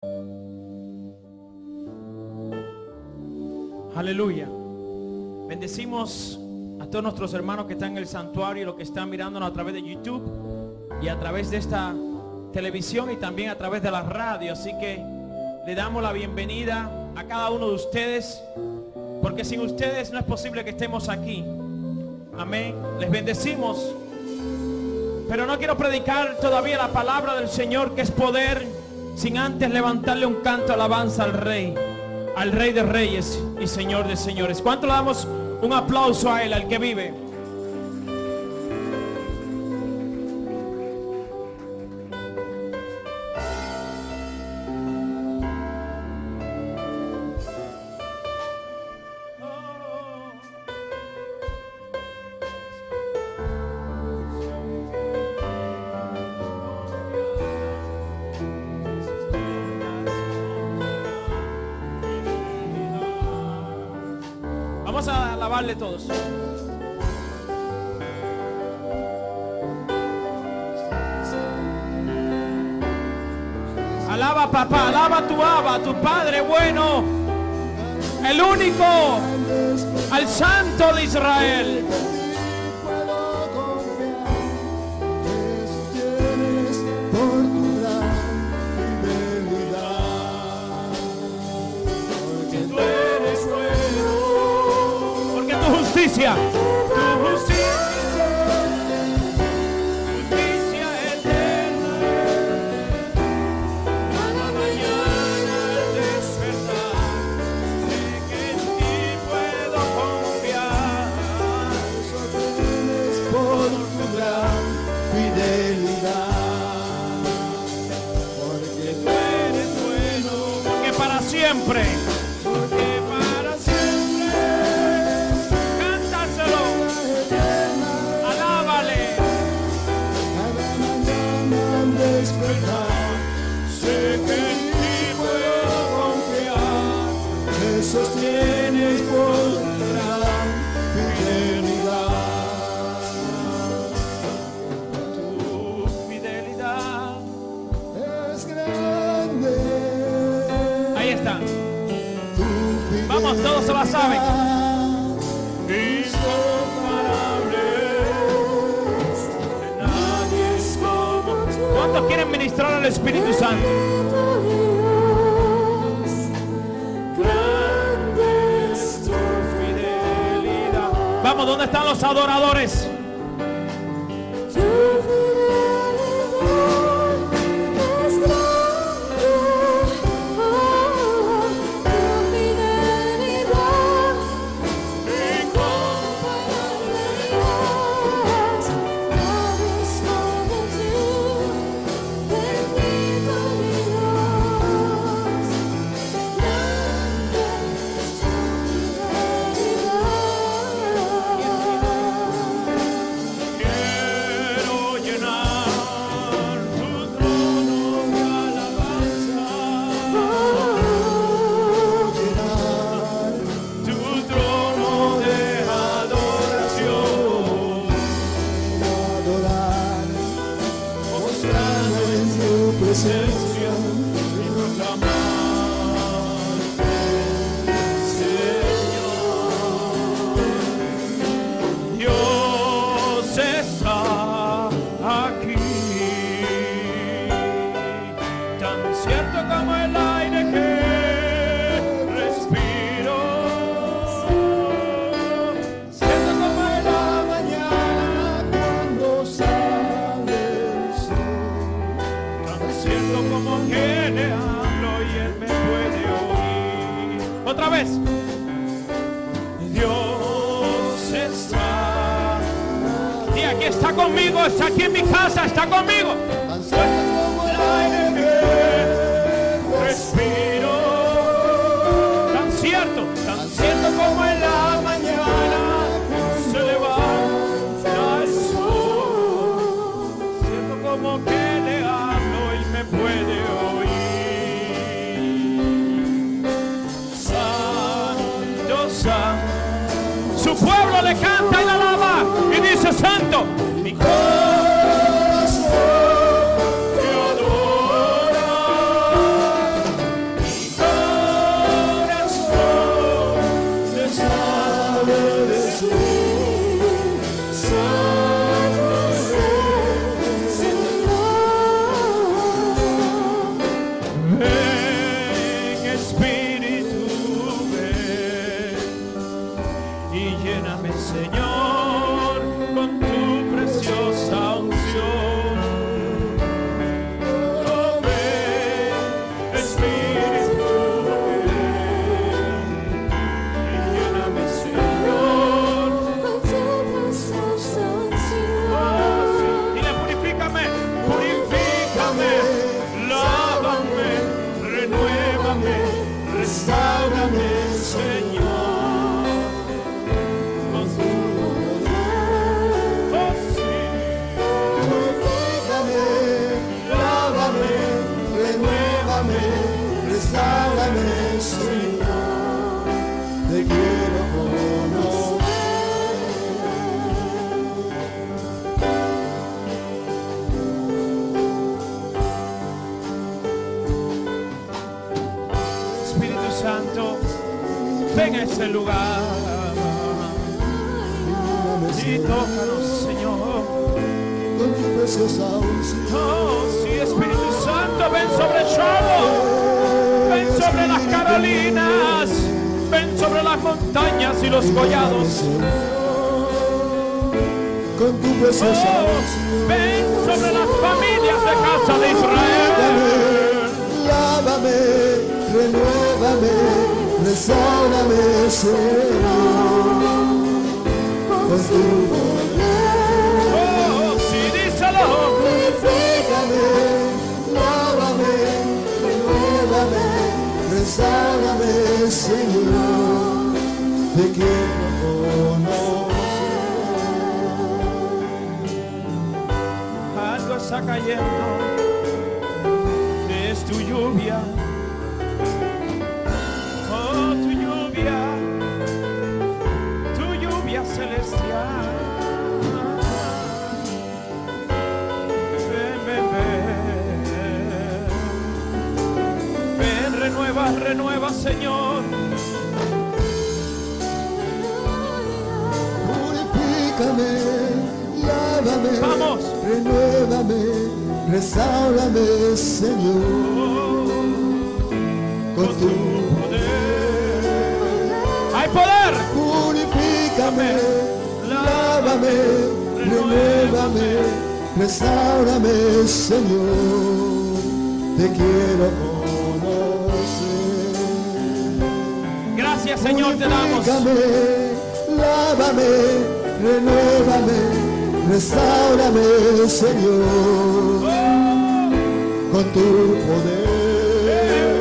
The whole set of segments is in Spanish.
Aleluya. Bendecimos a todos nuestros hermanos que están en el santuario y los que están mirándonos a través de YouTube y a través de esta televisión y también a través de la radio. Así que le damos la bienvenida a cada uno de ustedes, porque sin ustedes no es posible que estemos aquí. Amén. Les bendecimos. Pero no quiero predicar todavía la palabra del Señor, que es poder, sin antes levantarle un canto de alabanza al Rey de Reyes y Señor de Señores. ¿Cuánto le damos un aplauso a Él, al que vive? Vamos a alabarle todos. Alaba, papá, alaba a tu Abba, a tu Padre bueno, el único, al Santo de Israel. Justicia, tu justicia eterna. Cada mañana al despertar, sé que en ti puedo confiar. Por tu gran fidelidad, porque tú eres bueno, porque para siempre. Sostienes por gran fidelidad. Tu fidelidad es grande. Ahí está. Vamos, todos se la saben. Incomparable. Nadie es como tú. ¿Cuántos quieren ministrar al Espíritu Santo? Vamos, ¿dónde están los adoradores? Otra vez. Dios está. Y aquí está conmigo, está aquí en mi casa, está conmigo. Tan cierto como el aire que respiro. Tan cierto como en la mañana se levanta el sol. Cierto como que le hablo y me puede oír. Su pueblo le canta y la alaba y dice: santo, mi corazón te adora. Santo, ven a este lugar y tócanos, Señor. Con tu preciosa unción. Oh, sí, Espíritu Santo, ven sobre Charlotte, ven sobre las Carolinas, ven sobre las montañas y los collados. Con tu preciosa Oh, ven sobre las familias de casa de Israel. lávame, renuévame, restaurame, Señor, con tu poder. Oh, sí, díselo. Purifícame, lávame, renuévame, restaurame, Señor, te quiero conocer. Algo está cayendo, es tu lluvia. Oh, tu lluvia celestial. Ven, ven, ven. Ven, renueva, renueva, Señor. Purifícame, lávame, Vamos. renuévame, restaurame, Señor, con tu poder. Hay poder. purifícame, lávame, renuévame, restaurame, Señor, te quiero conocer. Gracias, Señor, te damos. Purifícame, lávame, renuévame, restaurame, Señor, con tu poder.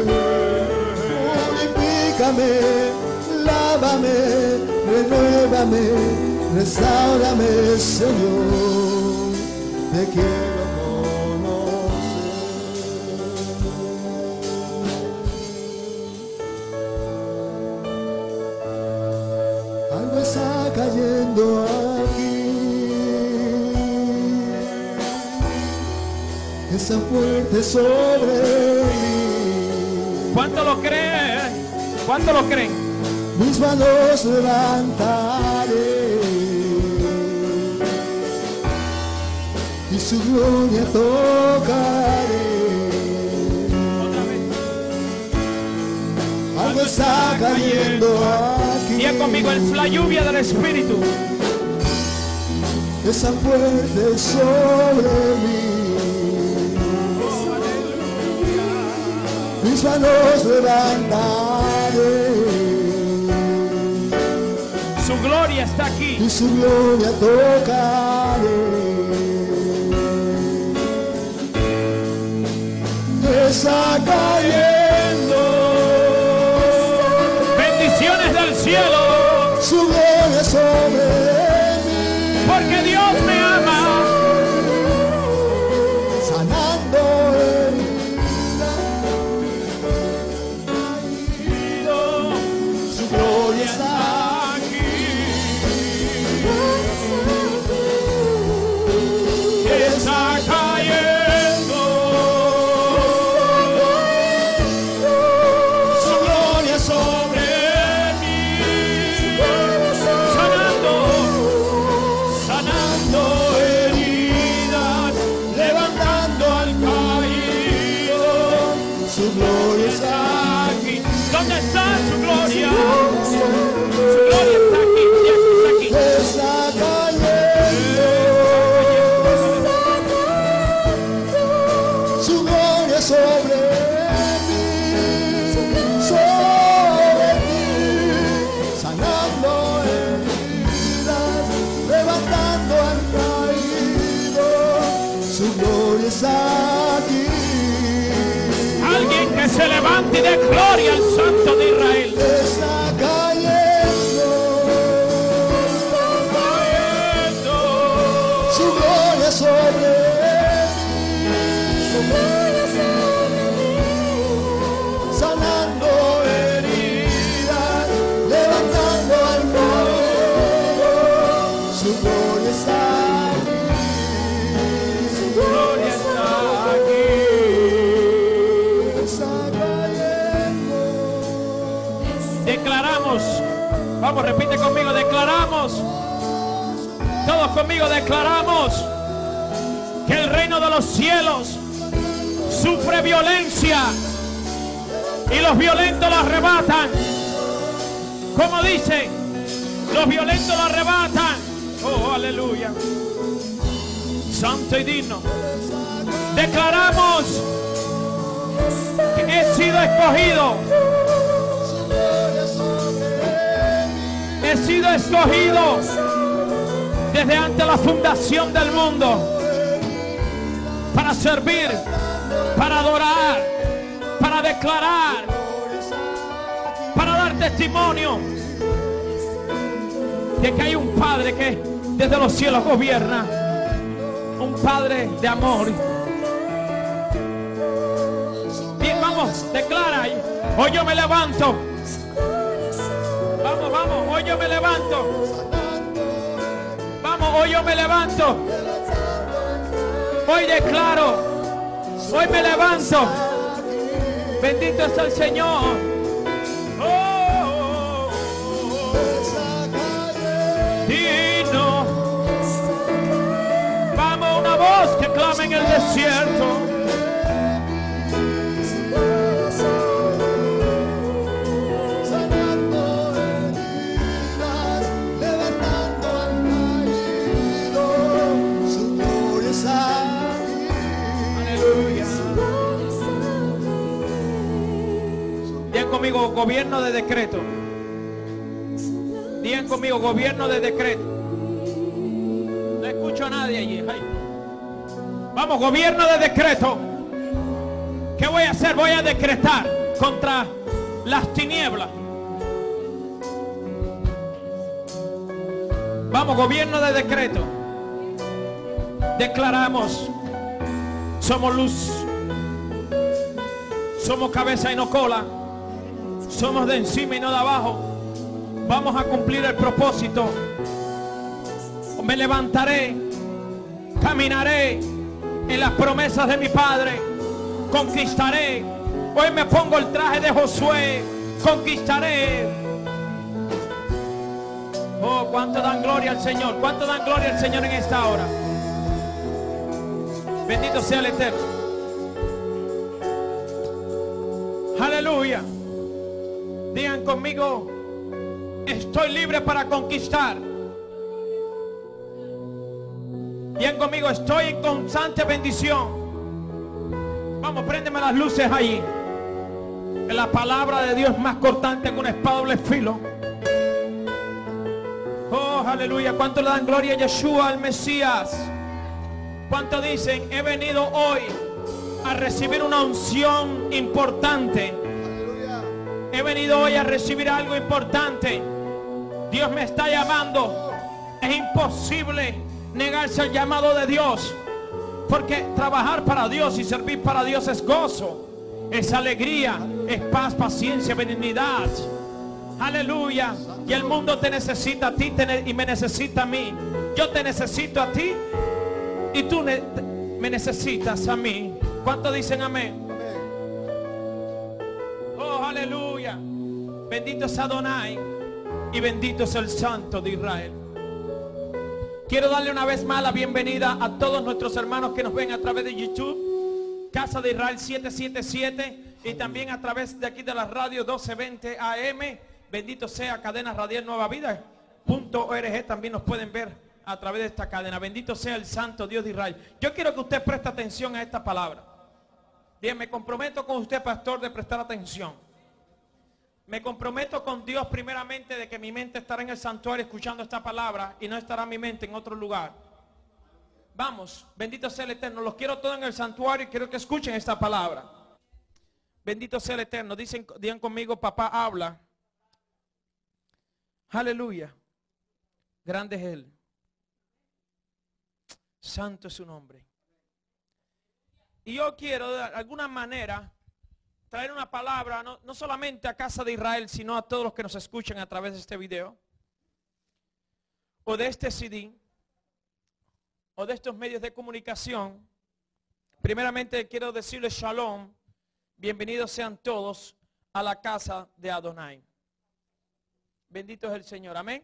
Purifícame, lávame, renuévame, restaurame, Señor, te quiero conocer. Algo está cayendo aquí, es tan fuerte sobre mí. ¿Cuánto lo creen? ¿Cuánto lo creen? Mis manos levantaré y su gloria tocaré. Otra vez. Algo está cayendo aquí, Día conmigo, es la lluvia del Espíritu. es tan fuerte sobre mí. Mis manos levantaré Su gloria está aquí. y su gloria tocaré. Está cayendo Bendiciones del cielo. su gloria sobre mí, Porque Dios me ama. sanando su gloria está Está cayendo. su gloria sobre Sanando heridas, levantando al caído. su gloria está Aquí. ¿Dónde está su gloria? Su gloria está aquí. Dios está aquí. está cayendo su gloria sobre mí, sanando heridas, levantando al caído, su gloria está aquí. Alguien que se levante y dé gloria al Santo de Israel. Está cayendo su gloria sobre mí, sanando heridas, levantando al caído, su gloria está aquí, su Gloria está aquí. está cayendo declaramos. Vamos, repite conmigo, declaramos. Todos conmigo declaramos que el reino de los cielos sufre violencia y los violentos lo arrebatan. Como dice, los violentos lo arrebatan. Oh, aleluya. Santo y digno. Declaramos que he sido escogido. He sido escogido desde antes la fundación del mundo para servir, para adorar, para declarar, para dar testimonio de que hay un Padre que desde los cielos gobierna, un Padre de amor. Bien, vamos, declara. Hoy yo me levanto. Vamos, vamos, hoy yo me levanto. Vamos, hoy yo me levanto. Hoy declaro. Hoy me levanto. Bendito es el Señor. Oh, digno. Vamos, una voz que clama en el desierto. Conmigo, gobierno de decreto. Digan conmigo, gobierno de decreto. No escucho a nadie allí. Ay. Vamos, gobierno de decreto. ¿Qué voy a hacer? Voy a decretar contra las tinieblas. Vamos, gobierno de decreto. Declaramos, somos luz, somos cabeza y no cola. Somos de encima y no de abajo. Vamos a cumplir el propósito. Me levantaré, caminaré en las promesas de mi Padre. Conquistaré. Hoy me pongo el traje de Josué. Conquistaré. Oh, cuánto dan gloria al Señor. Cuánto dan gloria al Señor en esta hora. Bendito sea el Eterno. Aleluya. Digan conmigo, estoy libre para conquistar. Digan conmigo, estoy en constante bendición. Vamos, préndeme las luces ahí. Que la palabra de Dios es más cortante que una espada doble filo. Oh, aleluya. ¿Cuánto le dan gloria a Yeshua, al Mesías? ¿Cuánto dicen, he venido hoy a recibir una unción importante? He venido hoy a recibir algo importante. Dios me está llamando. Es imposible negarse al llamado de Dios, porque trabajar para Dios y servir para Dios es gozo, es alegría, es paz, paciencia, benignidad. Aleluya. Y el mundo te necesita a ti y me necesita a mí. Yo te necesito a ti y tú me necesitas a mí. ¿Cuántos dicen amén? Oh, aleluya. Bendito es Adonai y bendito es el Santo de Israel. Quiero darle una vez más la bienvenida a todos nuestros hermanos que nos ven a través de YouTube, Casa de Israel 777, y también a través de aquí de la radio 1220 AM. Bendito sea Cadena Radial Nueva Vida.org. También nos pueden ver a través de esta cadena. Bendito sea el Santo Dios de Israel. Yo quiero que usted preste atención a esta palabra. Bien, me comprometo con usted, pastor, de prestar atención. Me comprometo con Dios primeramente de que mi mente estará en el santuario escuchando esta palabra y no estará mi mente en otro lugar. Vamos, bendito sea el Eterno. Los quiero todos en el santuario y quiero que escuchen esta palabra. Bendito sea el Eterno. Digan conmigo, papá habla. Aleluya. Grande es Él. Santo es su nombre. Y yo quiero de alguna manera traer una palabra no solamente a Casa de Israel, sino a todos los que nos escuchan a través de este video o de este CD o de estos medios de comunicación. Primeramente quiero decirles shalom, bienvenidos sean todos a la casa de Adonai. Bendito es el Señor, amén.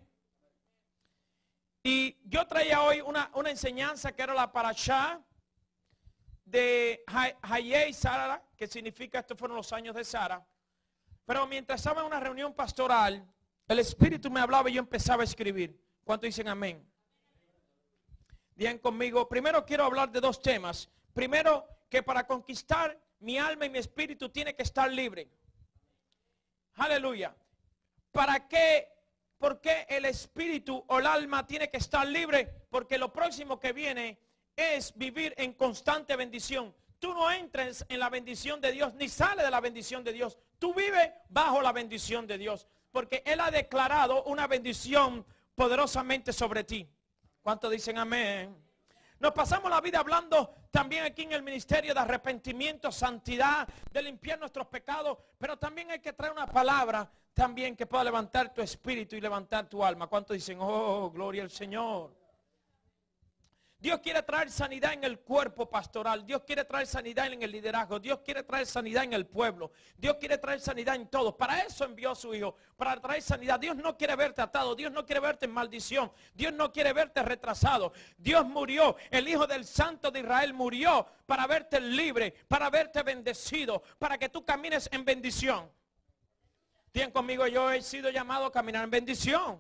Y yo traía hoy una enseñanza que era la parashá de Hayei Sara, que significa estos fueron los años de Sara. Pero mientras estaba en una reunión pastoral, el Espíritu me hablaba y yo empezaba a escribir. ¿Cuántos dicen amén? Digan conmigo, primero quiero hablar de dos temas. Primero, que para conquistar mi alma y mi espíritu tiene que estar libre. Aleluya. ¿Para qué? ¿Por qué el espíritu o el alma tiene que estar libre? Porque lo próximo que viene es vivir en constante bendición. Tú no entres en la bendición de Dios, ni sales de la bendición de Dios. Tú vives bajo la bendición de Dios. Porque Él ha declarado una bendición poderosamente sobre ti. ¿Cuántos dicen amén? Nos pasamos la vida hablando también aquí en el ministerio de arrepentimiento, santidad, de limpiar nuestros pecados. Pero también hay que traer una palabra también que pueda levantar tu espíritu y levantar tu alma. ¿Cuántos dicen, oh, gloria al Señor? Dios quiere traer sanidad en el cuerpo pastoral. Dios quiere traer sanidad en el liderazgo. Dios quiere traer sanidad en el pueblo. Dios quiere traer sanidad en todos. Para eso envió a su Hijo, para traer sanidad. Dios no quiere verte atado. Dios no quiere verte en maldición. Dios no quiere verte retrasado. Dios murió. El Hijo del Santo de Israel murió para verte libre, para verte bendecido, para que tú camines en bendición. Digan conmigo, yo he sido llamado a caminar en bendición.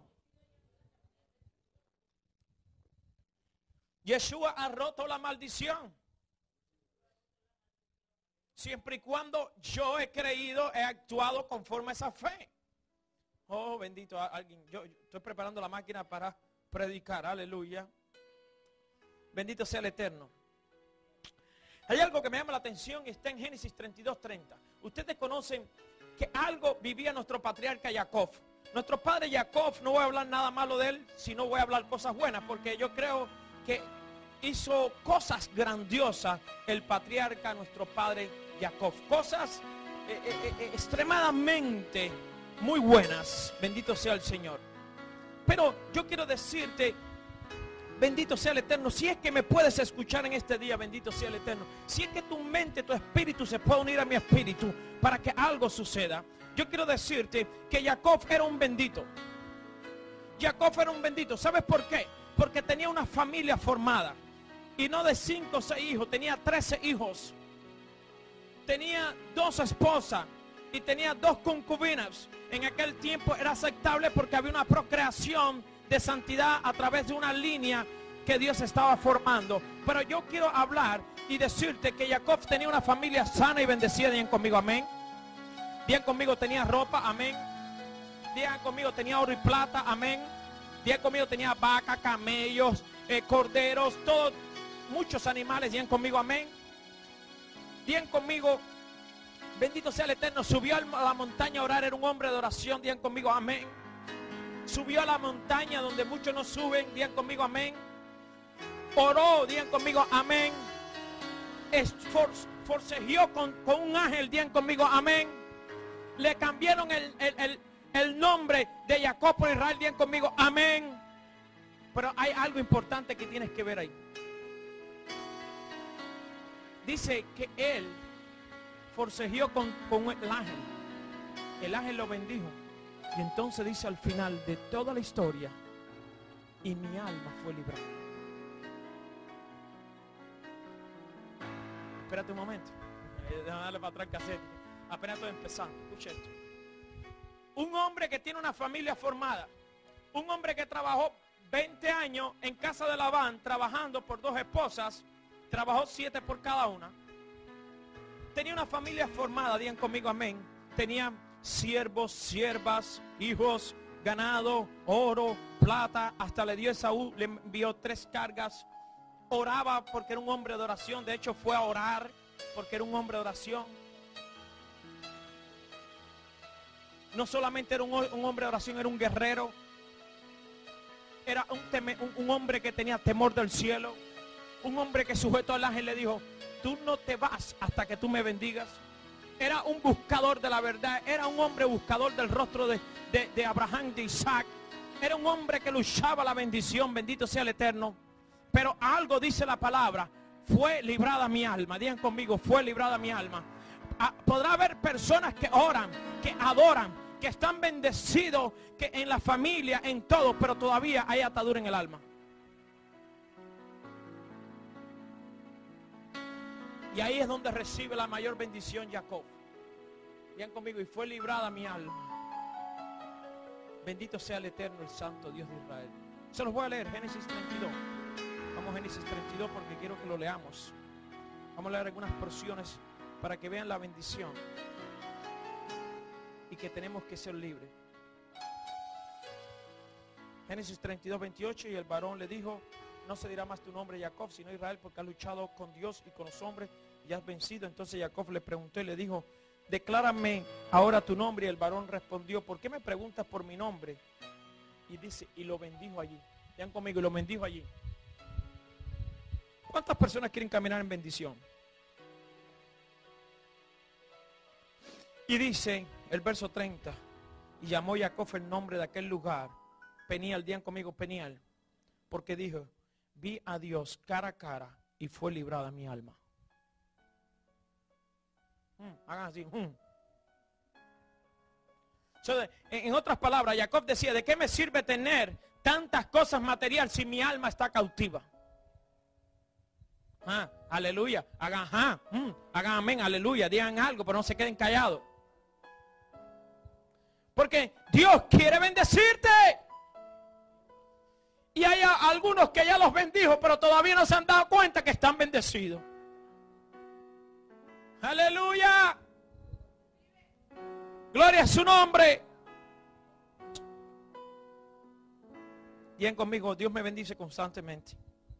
Yeshua ha roto la maldición. Siempre y cuando yo he creído, he actuado conforme a esa fe. Oh, bendito alguien. Yo estoy preparando la máquina para predicar. Aleluya. Bendito sea el Eterno. Hay algo que me llama la atención y está en Génesis 32:30. Ustedes conocen que algo vivía nuestro patriarca Jacob. Nuestro padre Jacob, no voy a hablar nada malo de él, sino voy a hablar cosas buenas, porque yo creo que hizo cosas grandiosas el patriarca, nuestro padre Jacob. Cosas extremadamente muy buenas. Bendito sea el Señor. Pero yo quiero decirte, bendito sea el Eterno, si es que me puedes escuchar en este día, bendito sea el Eterno. Si es que tu mente, tu espíritu se puede unir a mi espíritu para que algo suceda. Yo quiero decirte que Jacob era un bendito. Jacob era un bendito. ¿Sabes por qué? Porque tenía una familia formada. Y no de 5 o 6 hijos, tenía 13 hijos. Tenía 2 esposas y tenía 2 concubinas. En aquel tiempo era aceptable porque había una procreación de santidad a través de una línea que Dios estaba formando. Pero yo quiero hablar y decirte que Jacob tenía una familia sana y bendecida. Digan conmigo, amén. Digan conmigo, tenía ropa, amén. Digan conmigo, tenía oro y plata, amén. Digan conmigo, tenía vaca, camellos, corderos, todo, muchos animales. Digan conmigo, amén. Digan conmigo, bendito sea el Eterno. Subió a la montaña a orar, era un hombre de oración. Digan conmigo, amén. Subió a la montaña donde muchos no suben. Digan conmigo, amén. Oró, digan conmigo, amén. Forcejeó con un ángel. Digan conmigo, amén. Le cambiaron el nombre de Jacob por Israel. Digan conmigo, amén. Pero hay algo importante que tienes que ver ahí. Dice que él forcejeó con el ángel. El ángel lo bendijo. Y entonces dice al final de toda la historia, y mi alma fue librada. Espérate un momento. Déjame darle para atrás el cassette. Apenas estoy empezando. Escucha esto. Un hombre que tiene una familia formada. Un hombre que trabajó 20 años en casa de Labán, trabajando por 2 esposas. Trabajó 7 por cada una. Tenía una familia formada. Digan conmigo, amén. Tenía siervos, siervas, hijos, ganado, oro, plata. Hasta le dio Esaú, le envió 3 cargas. Oraba porque era un hombre de oración. De hecho fue a orar porque era un hombre de oración. No solamente era un hombre de oración, era un guerrero. Era un hombre que tenía temor del cielo. Un hombre que sujetó al ángel y le dijo, tú no te vas hasta que tú me bendigas. Era un buscador de la verdad. Era un hombre buscador del rostro de Abraham, de Isaac. Era un hombre que luchaba la bendición. Bendito sea el Eterno. Pero algo dice la palabra. Fue librada mi alma. Digan conmigo, fue librada mi alma. Podrá haber personas que oran, que adoran, que están bendecidos, que en la familia, en todo, pero todavía hay atadura en el alma. Y ahí es donde recibe la mayor bendición Jacob. Vean conmigo, y fue librada mi alma. Bendito sea el eterno, el santo Dios de Israel. Se los voy a leer, Génesis 32. Vamos a Génesis 32 porque quiero que lo leamos. Vamos a leer algunas porciones para que vean la bendición. Y que tenemos que ser libres. Génesis 32, 28. Y el varón le dijo: no se dirá más tu nombre Jacob, sino Israel, porque has luchado con Dios y con los hombres y has vencido. Entonces Jacob le preguntó y le dijo: declárame ahora tu nombre. Y el varón respondió: ¿por qué me preguntas por mi nombre? Y dice, y lo bendijo allí. Vean conmigo, y lo bendijo allí. ¿Cuántas personas quieren caminar en bendición? Y dice el verso 30, y llamó Jacob el nombre de aquel lugar Peniel. Digan conmigo, Peniel, porque dijo: vi a Dios cara a cara y fue librada mi alma. Hagan así. En otras palabras, Jacob decía: ¿de qué me sirve tener tantas cosas materiales si mi alma está cautiva? Aleluya. Hagan amén, aleluya. Digan algo, pero no se queden callados. Porque Dios quiere bendecirte. Y hay algunos que ya los bendijo, pero todavía no se han dado cuenta que están bendecidos. Aleluya. Gloria a su nombre. Bien conmigo, Dios me bendice constantemente.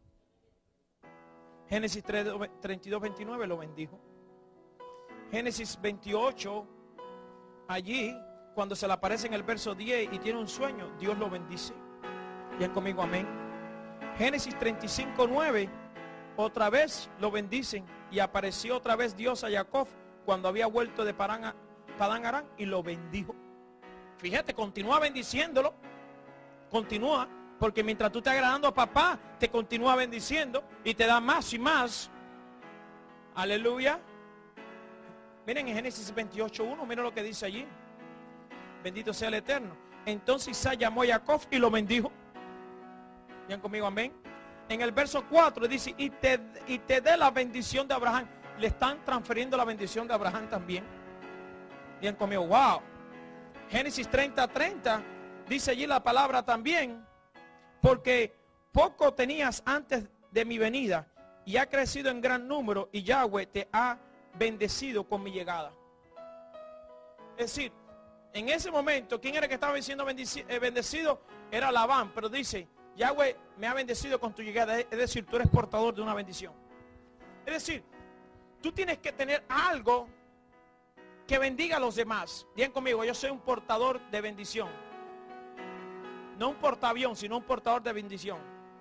Génesis 32, 29 lo bendijo. Génesis 28, allí, cuando se le aparece en el verso 10 y tiene un sueño, Dios lo bendice. Bien conmigo, amén. Génesis 35, 9, otra vez lo bendicen. Y apareció otra vez Dios a Jacob cuando había vuelto de Padán Aram y lo bendijo. Fíjate, continúa bendiciéndolo. Continúa, porque mientras tú estás agradando a papá, te continúa bendiciendo y te da más y más. Aleluya. Miren en Génesis 28:1, miren lo que dice allí. Bendito sea el Eterno. Entonces Isaac llamó a Jacob y lo bendijo. Bien conmigo, amén. En el verso 4 dice: y te dé la bendición de Abraham. Le están transfiriendo la bendición de Abraham también. Bien conmigo, wow. Génesis 30:30 dice allí la palabra también: porque poco tenías antes de mi venida y ha crecido en gran número, y Yahweh te ha bendecido con mi llegada. Es decir, en ese momento, ¿quién era que estaba siendo bendecido? Era Labán, pero dice: Yahweh me ha bendecido con tu llegada. Es decir, tú eres portador de una bendición. Es decir, tú tienes que tener algo que bendiga a los demás. Bien conmigo, yo soy un portador de bendición. No un portaavión, sino un portador de bendición.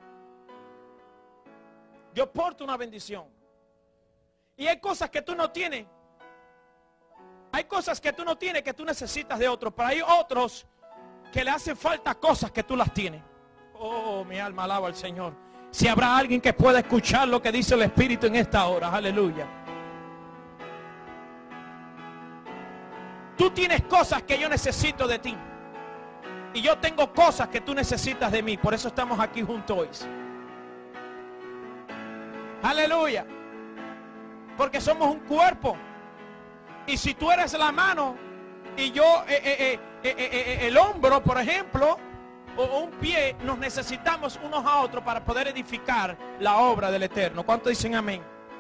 Yo porto una bendición. Y hay cosas que tú no tienes. Hay cosas que tú no tienes que tú necesitas de otros. Pero hay otros que le hacen falta cosas que tú las tienes. Oh, mi alma alaba al Señor. Si habrá alguien que pueda escuchar lo que dice el Espíritu en esta hora. Aleluya. Tú tienes cosas que yo necesito de ti. Y yo tengo cosas que tú necesitas de mí. Por eso estamos aquí juntos hoy. Aleluya. Porque somos un cuerpo. Y si tú eres la mano y yo el hombro, por ejemplo, o un pie, nos necesitamos unos a otros para poder edificar la obra del Eterno. ¿Cuántos dicen amén?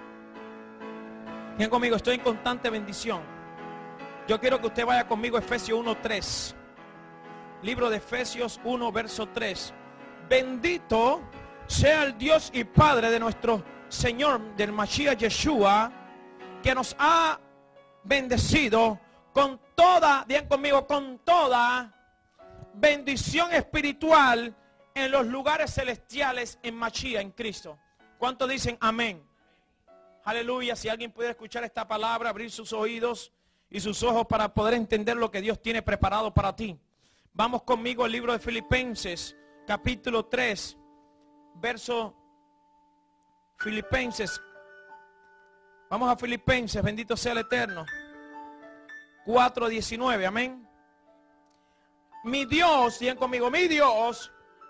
Bien conmigo, estoy en constante bendición. Yo quiero que usted vaya conmigo a Efesios 1:3. Libro de Efesios 1, verso 3. Bendito sea el Dios y Padre de nuestro Señor, del Mashiach Yeshua, que nos ha bendecido con toda, digan conmigo, con toda bendición espiritual en los lugares celestiales en Mashiach, en Cristo. ¿Cuántos dicen amén? Aleluya. Si alguien pudiera escuchar esta palabra, abrir sus oídos y sus ojos para poder entender lo que Dios tiene preparado para ti. Vamos conmigo al libro de Filipenses, capítulo 3, verso Filipenses. Vamos a Filipenses, bendito sea el Eterno. 4:19, amén. mi Dios, digan conmigo, mi Dios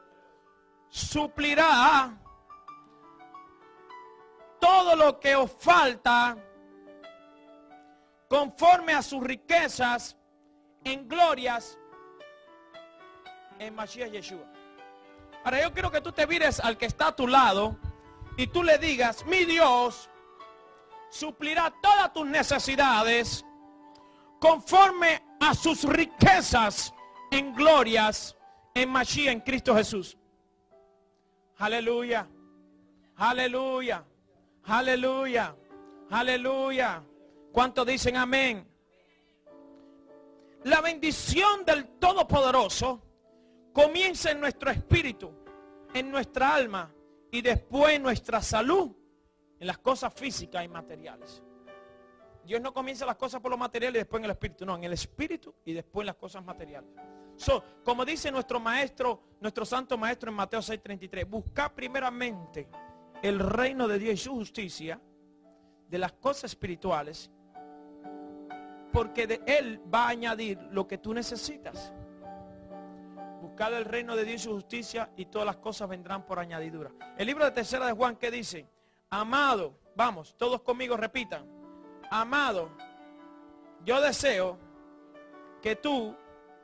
suplirá todo lo que os falta conforme a sus riquezas en glorias en Mashiach Yeshua. Ahora yo quiero que tú te mires al que está a tu lado y tú le digas, mi Dios suplirá todas tus necesidades conforme a sus riquezas en glorias en Mashiach, en Cristo Jesús. Aleluya, aleluya, aleluya, aleluya. ¿Cuántos dicen amén? La bendición del Todopoderoso comienza en nuestro espíritu, en nuestra alma y después en nuestra salud, en las cosas físicas y materiales. Dios no comienza las cosas por lo material y después en el espíritu, no, en el espíritu y después en las cosas materiales. Como dice nuestro maestro, nuestro santo maestro en Mateo 6:33, buscad primeramente el reino de Dios y su justicia, de las cosas espirituales, porque de Él va a añadir lo que tú necesitas. Buscad el reino de Dios y su justicia y todas las cosas vendrán por añadidura. El libro de Tercera de Juan, ¿qué dice? Amado, vamos, todos conmigo repitan. Amado, yo deseo que tú,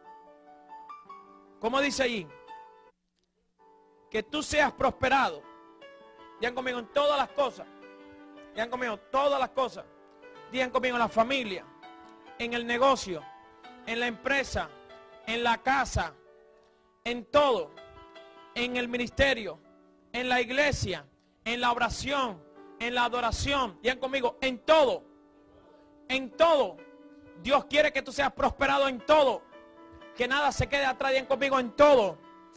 ¿cómo dice ahí? Que tú seas prosperado. Digan conmigo en todas las cosas. Digan conmigo todas las cosas. Digan conmigo en la familia, en el negocio, en la empresa, en la casa, en todo, en el ministerio, en la iglesia, en la oración, en la adoración. Digan conmigo, en todo. En todo. Dios quiere que tú seas prosperado en todo. Que nada se quede atrás. Digan conmigo, en todo.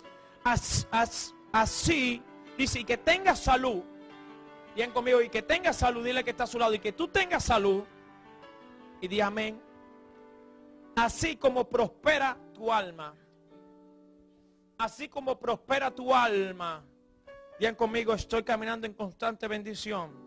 Así, dice, y que tengas salud. Digan conmigo, y que tengas salud. Dile que está a su lado. Y que tú tengas salud. Y di amén. Así como prospera tu alma. Así como prospera tu alma. Digan conmigo, estoy caminando en constante bendición.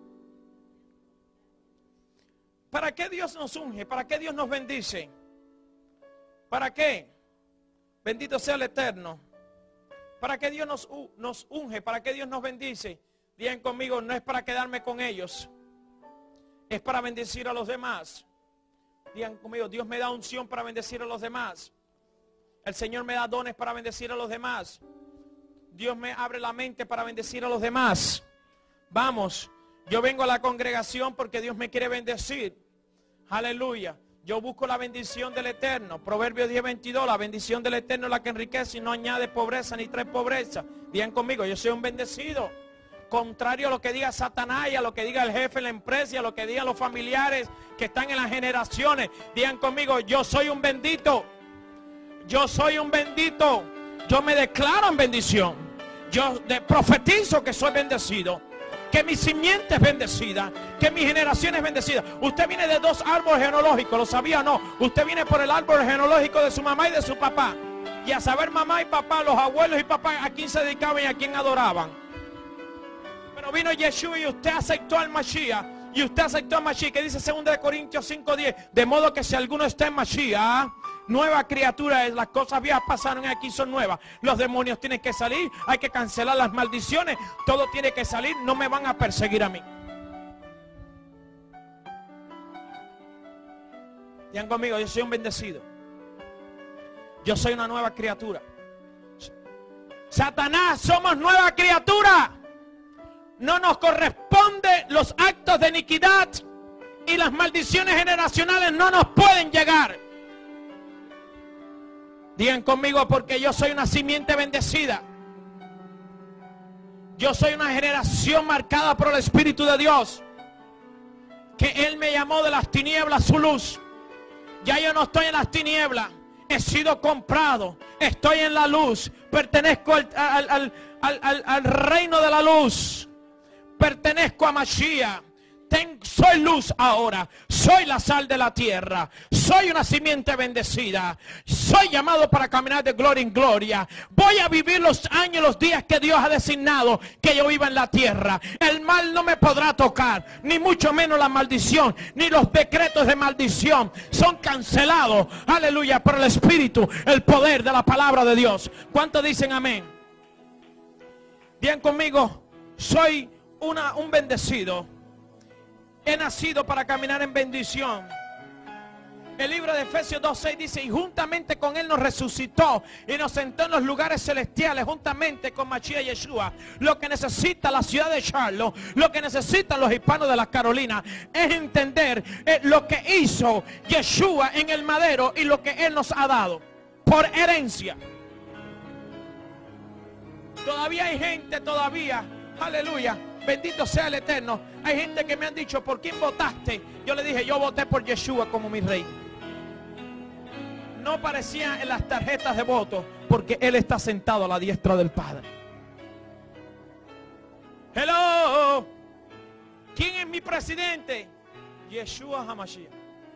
¿Para qué Dios nos unge? ¿Para qué Dios nos bendice? ¿Para qué? Bendito sea el Eterno. ¿Para qué Dios nos unge? ¿Para qué Dios nos bendice? Digan conmigo, no es para quedarme con ellos. Es para bendecir a los demás. Digan conmigo, Dios me da unción para bendecir a los demás. El Señor me da dones para bendecir a los demás. Dios me abre la mente para bendecir a los demás. Vamos, yo vengo a la congregación porque Dios me quiere bendecir. Aleluya. Yo busco la bendición del Eterno. Proverbios 10:22, la bendición del Eterno es la que enriquece y no añade pobreza ni trae pobreza. Digan conmigo, yo soy un bendecido. Contrario a lo que diga Satanás y a lo que diga el jefe en la empresa y a lo que digan los familiares que están en las generaciones. Digan conmigo, yo soy un bendito. Yo soy un bendito. Yo me declaro en bendición. Yo profetizo que soy bendecido. Que mi simiente es bendecida. Que mi generación es bendecida. Usted viene de dos árboles genealógicos. ¿Lo sabía o no? Usted viene por el árbol genealógico de su mamá y de su papá. Y a saber mamá y papá, los abuelos y papá, a quién se dedicaban y a quién adoraban. Pero vino Yeshua y usted aceptó al Mashiach. Y usted aceptó al Mashiach, que dice 2 Corintios 5:10. De modo que si alguno está en Mashiach, nueva criatura es. Las cosas viejas pasaron y aquí son nuevas. Los demonios tienen que salir. Hay que cancelar las maldiciones. Todo tiene que salir. No me van a perseguir a mí. Digan conmigo, yo soy un bendecido. Yo soy una nueva criatura. Satanás, somos nueva criatura. No nos corresponde los actos de iniquidad y las maldiciones generacionales no nos pueden llegar. Digan conmigo, porque yo soy una simiente bendecida. Yo soy una generación marcada por el Espíritu de Dios. Que Él me llamó de las tinieblas a su luz. Ya yo no estoy en las tinieblas. He sido comprado. Estoy en la luz. Pertenezco al reino de la luz. Pertenezco a Mashiach. Soy luz ahora, soy la sal de la tierra, soy una simiente bendecida, soy llamado para caminar de gloria en gloria. Voy a vivir los años, los días que Dios ha designado que yo viva en la tierra. El mal no me podrá tocar, ni mucho menos la maldición, ni los decretos de maldición son cancelados, aleluya, por el Espíritu, el poder de la palabra de Dios. ¿Cuántos dicen amén? Bien conmigo, soy un bendecido. He nacido para caminar en bendición. El libro de Efesios 2:6 dice: y juntamente con Él nos resucitó y nos sentó en los lugares celestiales juntamente con Mashiach Yeshua. Lo que necesita la ciudad de Charlotte, lo que necesitan los hispanos de las Carolinas, es entender lo que hizo Yeshua en el madero y lo que Él nos ha dado por herencia. Todavía hay gente, aleluya, bendito sea el Eterno. Hay gente que me han dicho: ¿por quién votaste? Yo le dije: yo voté por Yeshua como mi rey. No aparecía en las tarjetas de voto porque Él está sentado a la diestra del Padre. Hello. ¿Quién es mi presidente? Yeshua HaMashiach.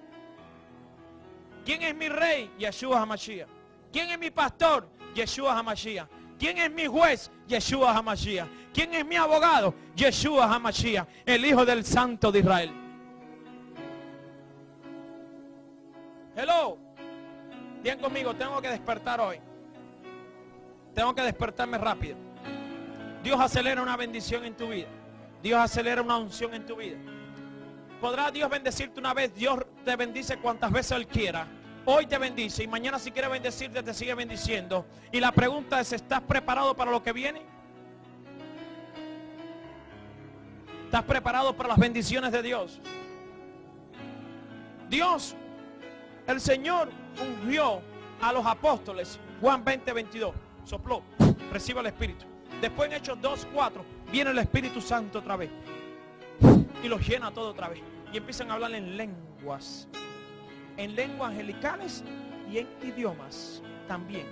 ¿Quién es mi rey? Yeshua HaMashiach. ¿Quién es mi pastor? Yeshua HaMashiach. ¿Quién es mi juez? Yeshua HaMashiach. ¿Quién es mi abogado? Yeshua HaMashiach, el Hijo del Santo de Israel. Hello. Bien conmigo, tengo que despertar hoy. Tengo que despertarme rápido. Dios acelera una bendición en tu vida. Dios acelera una unción en tu vida. ¿Podrá Dios bendecirte una vez? Dios te bendice cuantas veces Él quiera. Hoy te bendice y mañana si quiere bendecirte te sigue bendiciendo. Y la pregunta es: ¿estás preparado para lo que viene? ¿Estás preparado para las bendiciones de Dios? Dios, el Señor ungió a los apóstoles. Juan 20:22. Sopló, recibe el Espíritu. Después en Hechos 2:4 viene el Espíritu Santo otra vez y los llena todo otra vez. Y empiezan a hablar en lenguas angelicales y en idiomas también.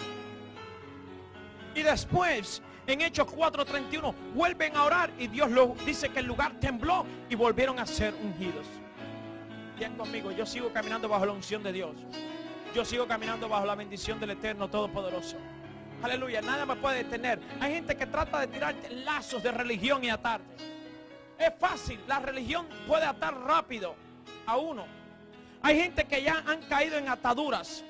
Y después en Hechos 4:31 vuelven a orar y Dios dice que el lugar tembló y volvieron a ser ungidos. Bien conmigo, yo sigo caminando bajo la unción de Dios. Yo sigo caminando bajo la bendición del Eterno Todopoderoso. Aleluya, nada me puede detener. Hay gente que trata de tirarte lazos de religión y atarte. Es fácil, la religión puede atar rápido a uno. Hay gente que ya han caído en ataduras.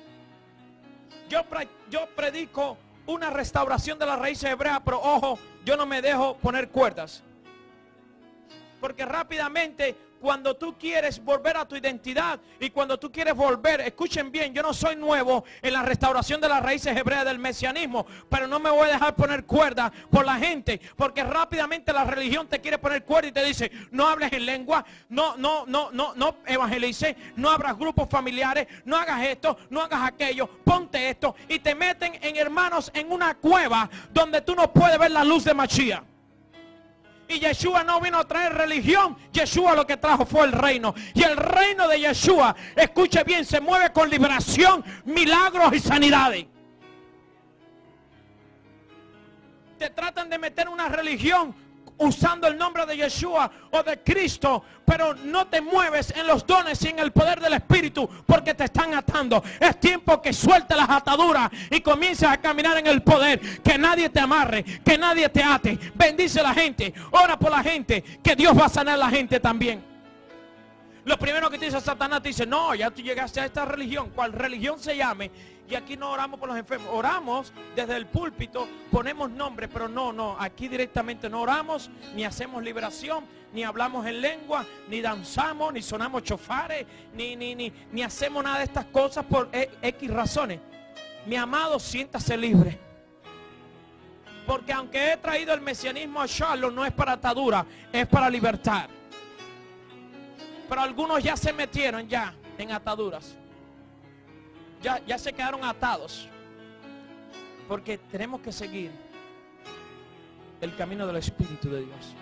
Yo predico una restauración de las raíces hebreas, pero ojo, yo no me dejo poner cuerdas. Porque rápidamente, cuando tú quieres volver a tu identidad y cuando tú quieres volver, escuchen bien, yo no soy nuevo en la restauración de las raíces hebreas del mesianismo, pero no me voy a dejar poner cuerda por la gente, porque rápidamente la religión te quiere poner cuerda y te dice: no hables en lengua, no evangelices, no abras grupos familiares, no hagas esto, no hagas aquello, ponte esto, y te meten en, hermanos, en una cueva donde tú no puedes ver la luz de Mashiach. Y Yeshua no vino a traer religión. Yeshua lo que trajo fue el reino. Y el reino de Yeshua, escuche bien, se mueve con liberación, milagros y sanidades. Te tratan de meter una religión usando el nombre de Yeshua o de Cristo, pero no te mueves en los dones y en el poder del Espíritu porque te están atando. Es tiempo que suelte las ataduras y comiences a caminar en el poder. Que nadie te amarre, que nadie te ate. Bendice a la gente, ora por la gente, que Dios va a sanar a la gente también. Lo primero que te dice Satanás, te dice: no, ya tú llegaste a esta religión, cual religión se llame. Y aquí no oramos por los enfermos, oramos desde el púlpito, ponemos nombre, pero no, aquí directamente no oramos, ni hacemos liberación, ni hablamos en lengua, ni danzamos, ni sonamos chofares, ni hacemos nada de estas cosas por X razones. Mi amado, siéntase libre. Porque aunque he traído el mesianismo a Charlotte, no es para atadura, es para libertad. Pero algunos ya se metieron ya en ataduras. Ya se quedaron atados. Porque tenemos que seguir el camino del Espíritu de Dios.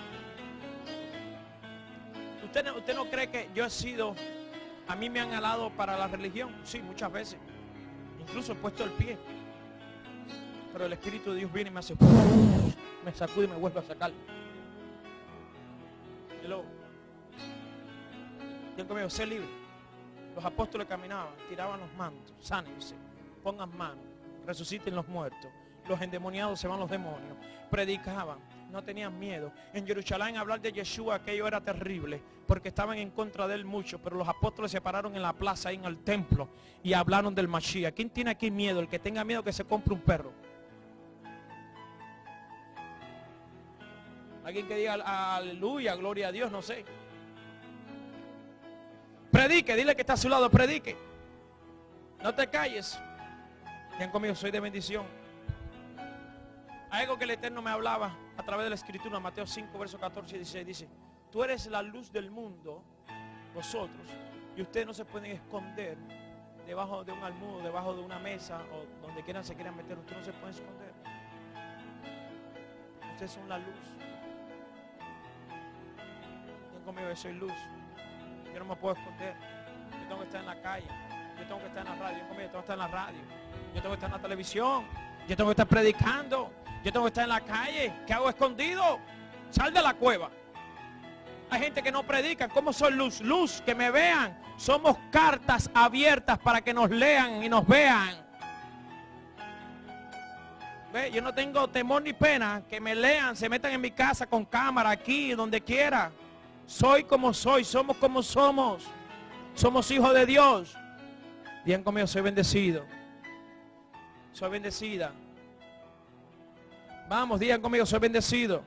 ¿Usted no cree que yo he sido, a mí me han alado para la religión? Sí, muchas veces. Incluso he puesto el pie. Pero el Espíritu de Dios viene y me hace, me sacude y me vuelve a sacar. Hello. Digan conmigo, sé libre. Los apóstoles caminaban, tiraban los mantos, sánense, pongan manos, resuciten los muertos. Los endemoniados se van los demonios. Predicaban, no tenían miedo. En Jerusalén hablar de Yeshua, aquello era terrible, porque estaban en contra de él mucho, pero los apóstoles se pararon en la plaza, ahí en el templo, y hablaron del Mashiach. ¿Quién tiene aquí miedo? El que tenga miedo que se compre un perro. Alguien que diga aleluya, gloria a Dios, no sé. Predique, dile que está a su lado, predique. No te calles. Digan conmigo, soy de bendición. Hay algo que el Eterno me hablaba a través de la Escritura, Mateo 5, versos 14 y 16, dice: tú eres la luz del mundo, vosotros, y ustedes no se pueden esconder debajo de un almudo, debajo de una mesa, o donde quieran se quieran meter. Ustedes no se pueden esconder. Ustedes son la luz. Digan conmigo, yo soy luz. Yo no me puedo esconder. Yo tengo que estar en la calle. Yo tengo que estar en la radio. Yo tengo que estar en la radio. Yo tengo que estar en la televisión. Yo tengo que estar predicando. Yo tengo que estar en la calle. ¿Qué hago escondido? Sal de la cueva. Hay gente que no predica. ¿Cómo soy luz? Luz, que me vean. Somos cartas abiertas para que nos lean y nos vean. ¿Ve? Yo no tengo temor ni pena que me lean, se metan en mi casa con cámara, aquí, donde quiera. Soy como soy, somos como somos. Somos hijos de Dios. Digan conmigo, soy bendecido. Soy bendecida. Vamos, digan conmigo, soy bendecido.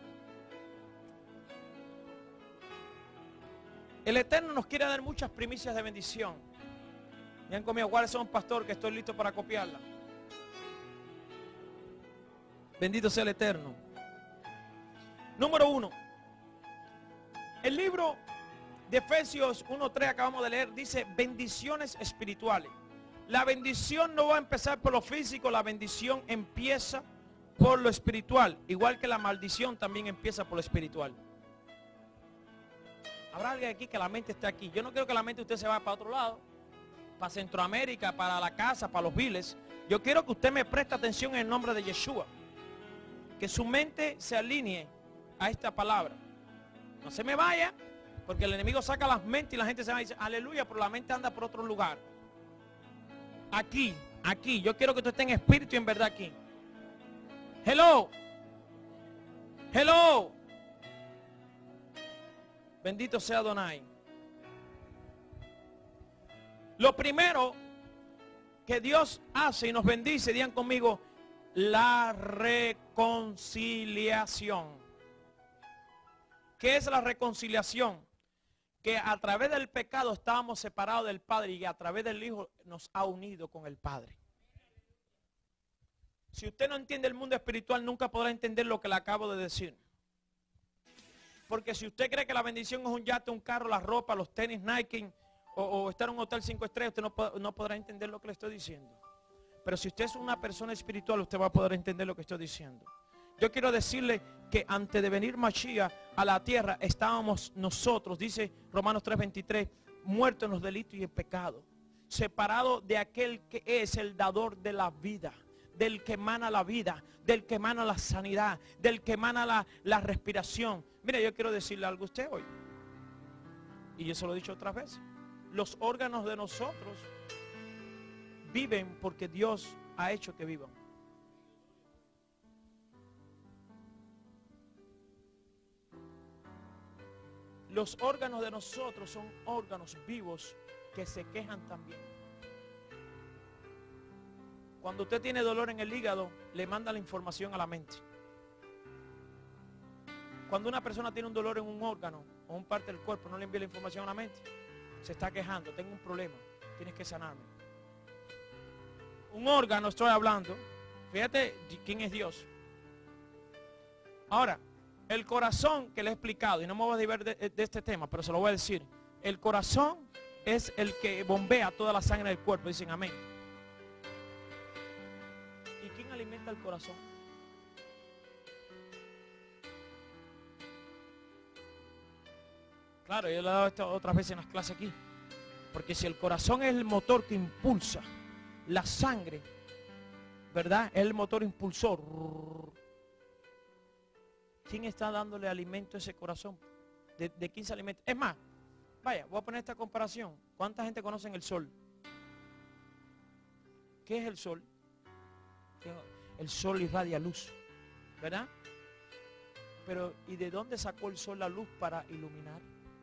El Eterno nos quiere dar muchas primicias de bendición. Digan conmigo, ¿cuáles son, pastor? Que estoy listo para copiarla. Bendito sea el Eterno. Número 1. El libro de Efesios 1:3 acabamos de leer, dice bendiciones espirituales. La bendición no va a empezar por lo físico, la bendición empieza por lo espiritual. Igual que la maldición también empieza por lo espiritual. Habrá alguien aquí que la mente esté aquí. Yo no quiero que la mente de usted se vaya para otro lado, para Centroamérica, para la casa, para los viles. Yo quiero que usted me preste atención en el nombre de Yeshua. Que su mente se alinee a esta palabra. No se me vaya, porque el enemigo saca las mentes y la gente se va y dice, aleluya, pero la mente anda por otro lugar. Aquí, aquí. Yo quiero que tú estés en espíritu y en verdad aquí. Hello. Hello. Bendito sea Adonai. Lo primero que Dios hace y nos bendice, digan conmigo, la reconciliación. ¿Qué es la reconciliación? Que a través del pecado estábamos separados del Padre y a través del Hijo nos ha unido con el Padre. Si usted no entiende el mundo espiritual, nunca podrá entender lo que le acabo de decir. Porque si usted cree que la bendición es un yate, un carro, la ropa, los tenis Nike o estar en un hotel 5 estrellas, usted no podrá entender lo que le estoy diciendo. Pero si usted es una persona espiritual, usted va a poder entender lo que estoy diciendo. Yo quiero decirle que antes de venir Mashiach a la tierra, estábamos nosotros, dice Romanos 3:23, muertos en los delitos y el pecado, separados de aquel que es el dador de la vida, del que emana la vida, del que emana la sanidad, del que emana la respiración. Mire, yo quiero decirle algo a usted hoy, y yo se lo he dicho otras veces. Los órganos de nosotros viven porque Dios ha hecho que vivan. Los órganos de nosotros son órganos vivos que se quejan también. Cuando usted tiene dolor en el hígado, le manda la información a la mente. Cuando una persona tiene un dolor en un órgano o un parte del cuerpo, no le envía la información a la mente. Se está quejando, tengo un problema, tienes que sanarme. Un órgano estoy hablando. Fíjate quién es Dios. Ahora, el corazón que le he explicado, y no me voy a divertir de este tema, pero se lo voy a decir. El corazón es el que bombea toda la sangre del cuerpo. Dicen amén. ¿Y quién alimenta el corazón? Claro, yo le he dado esto otras veces en las clases aquí. Porque si el corazón es el motor que impulsa la sangre, ¿verdad? Es el motor impulsor. ¿Quién está dándole alimento a ese corazón? ¿De quién se alimenta? Es más, Vaya, voy a poner esta comparación. ¿Cuánta gente conoce el sol? ¿Qué es el sol? El sol irradia luz, ¿verdad? Pero ¿y de dónde sacó el sol la luz para iluminar?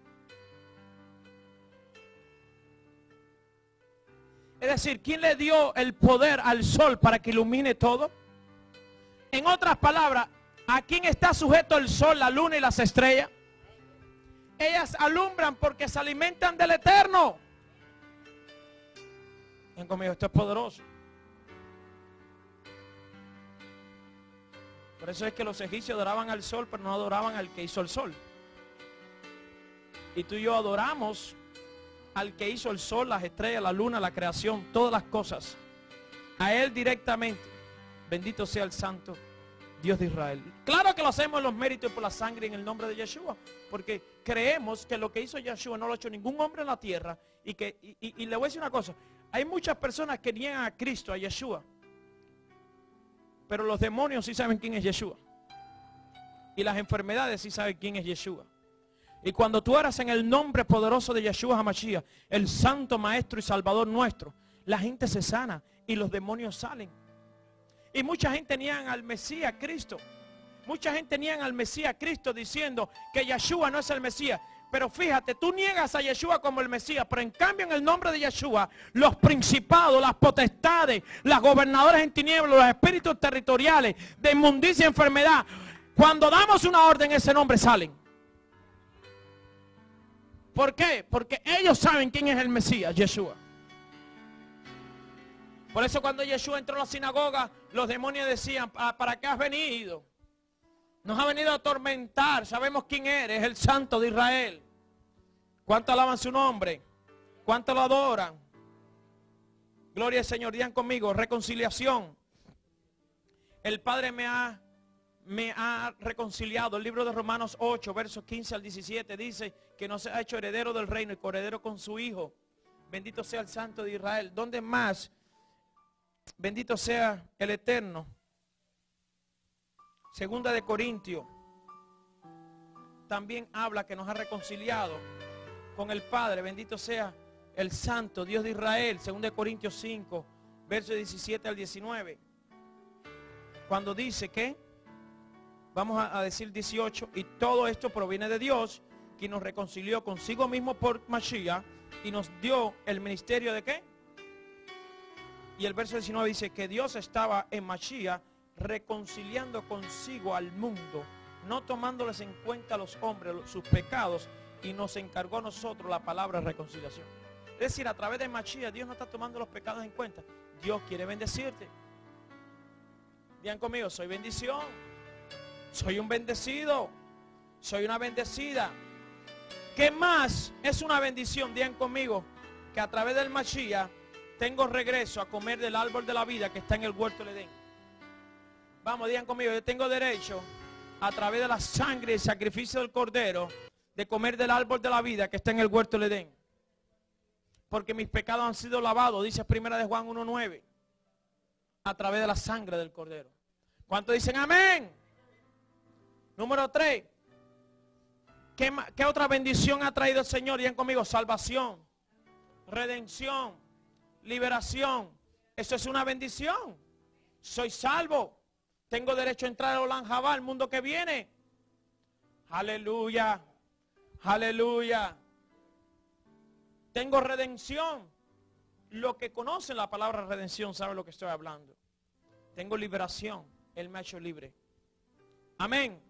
Es decir, ¿quién le dio el poder al sol para que ilumine todo? En otras palabras, ¿a quién está sujeto el sol, la luna y las estrellas? Ellas alumbran porque se alimentan del eterno. Ven conmigo, esto es poderoso. Por eso es que los egipcios adoraban al sol, pero no adoraban al que hizo el sol. Y tú y yo adoramos al que hizo el sol, las estrellas, la luna, la creación, todas las cosas. A Él directamente. Bendito sea el Santo Dios de Israel. Claro que lo hacemos en los méritos y por la sangre en el nombre de Yeshua. Porque creemos que lo que hizo Yeshua no lo ha hecho ningún hombre en la tierra. Y le voy a decir una cosa. Hay muchas personas que niegan a Cristo, a Yeshua. Pero los demonios sí saben quién es Yeshua. Y las enfermedades sí saben quién es Yeshua. Y cuando tú oras en el nombre poderoso de Yeshua HaMashiach, el Santo Maestro y Salvador nuestro, la gente se sana y los demonios salen. Y mucha gente niegan al Mesías Cristo. Mucha gente niegan al Mesías Cristo diciendo que Yeshua no es el Mesías. Pero fíjate, tú niegas a Yeshua como el Mesías, pero en cambio en el nombre de Yeshua, los principados, las potestades, las gobernadoras en tinieblas, los espíritus territoriales de inmundicia y enfermedad, cuando damos una orden, ese nombre salen. ¿Por qué? Porque ellos saben quién es el Mesías, Yeshua. Por eso cuando Yeshua entró a la sinagoga, los demonios decían, ¿para qué has venido? Nos ha venido a atormentar, sabemos quién eres, el Santo de Israel. ¿Cuánto alaban su nombre? ¿Cuánto lo adoran? Gloria al Señor, digan conmigo, reconciliación. El Padre me ha reconciliado. El libro de Romanos 8, versos 15 al 17 dice que nos ha hecho heredero del reino y coheredero con su Hijo. Bendito sea el Santo de Israel. ¿Dónde más? Bendito sea el Eterno. Segunda de Corintios también habla que nos ha reconciliado con el Padre. Bendito sea el Santo Dios de Israel. Segunda de Corintios 5, versos 17 al 19. Cuando dice que, vamos a decir 18, y todo esto proviene de Dios, quien nos reconcilió consigo mismo por Mashiach y nos dio el ministerio de ¿qué? Y el verso 19 dice que Dios estaba en Mashiach reconciliando consigo al mundo, no tomándoles en cuenta a los hombres sus pecados, y nos encargó a nosotros la palabra reconciliación. Es decir, a través de Mashiach Dios no está tomando los pecados en cuenta. Dios quiere bendecirte. Digan conmigo, soy bendición, soy un bendecido, soy una bendecida. ¿Qué más es una bendición? Digan conmigo que a través del Mashiach tengo regreso a comer del árbol de la vida que está en el huerto del Edén. Vamos, digan conmigo, yo tengo derecho a través de la sangre y el sacrificio del Cordero de comer del árbol de la vida que está en el huerto del Edén. Porque mis pecados han sido lavados, dice 1 de Juan 1:9, a través de la sangre del Cordero. ¿Cuántos dicen amén? Número 3. ¿Qué otra bendición ha traído el Señor? Digan conmigo, salvación, redención, liberación. Eso es una bendición. Soy salvo. Tengo derecho a entrar a Olam Jabá, el mundo que viene. Aleluya. Aleluya. Tengo redención. Lo que conocen la palabra redención sabe lo que estoy hablando. Tengo liberación. Él me ha hecho libre. Amén.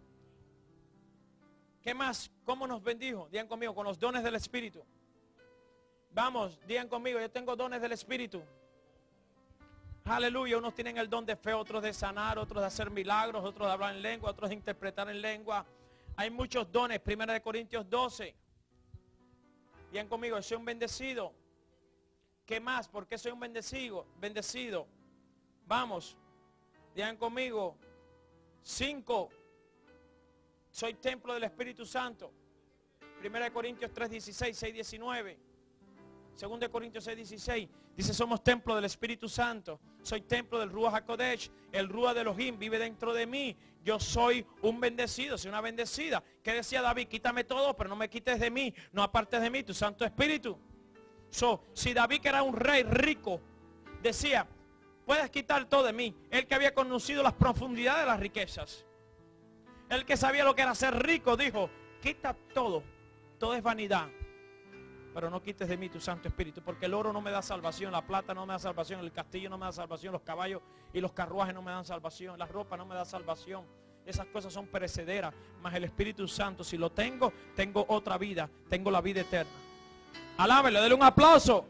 ¿Qué más? ¿Cómo nos bendijo? Digan conmigo, con los dones del Espíritu. Vamos, digan conmigo, yo tengo dones del Espíritu. Aleluya, unos tienen el don de fe, otros de sanar, otros de hacer milagros, otros de hablar en lengua, otros de interpretar en lengua. Hay muchos dones. 1 de Corintios 12. Digan conmigo, soy un bendecido. ¿Qué más? ¿Por qué soy un bendecido? Bendecido. Vamos, digan conmigo. 5. Soy templo del Espíritu Santo. 1 de Corintios 3:16, 6:19. 2 de Corintios 6:16 dice, somos templo del Espíritu Santo. Soy templo del Ruach HaKodesh. El Ruach de Elohim vive dentro de mí. Yo soy un bendecido, soy una bendecida. ¿Qué decía David? Quítame todo, pero no me quites de mí. No apartes de mí tu Santo Espíritu. Si David, que era un rey rico, decía, puedes quitar todo de mí. Él que había conocido las profundidades de las riquezas. Él que sabía lo que era ser rico, dijo, quita todo. Todo es vanidad. Pero no quites de mí tu Santo Espíritu, porque el oro no me da salvación, la plata no me da salvación, el castillo no me da salvación, los caballos y los carruajes no me dan salvación, la ropa no me da salvación. Esas cosas son perecederas, mas el Espíritu Santo, si lo tengo, tengo otra vida, tengo la vida eterna. Alábele, dele un aplauso.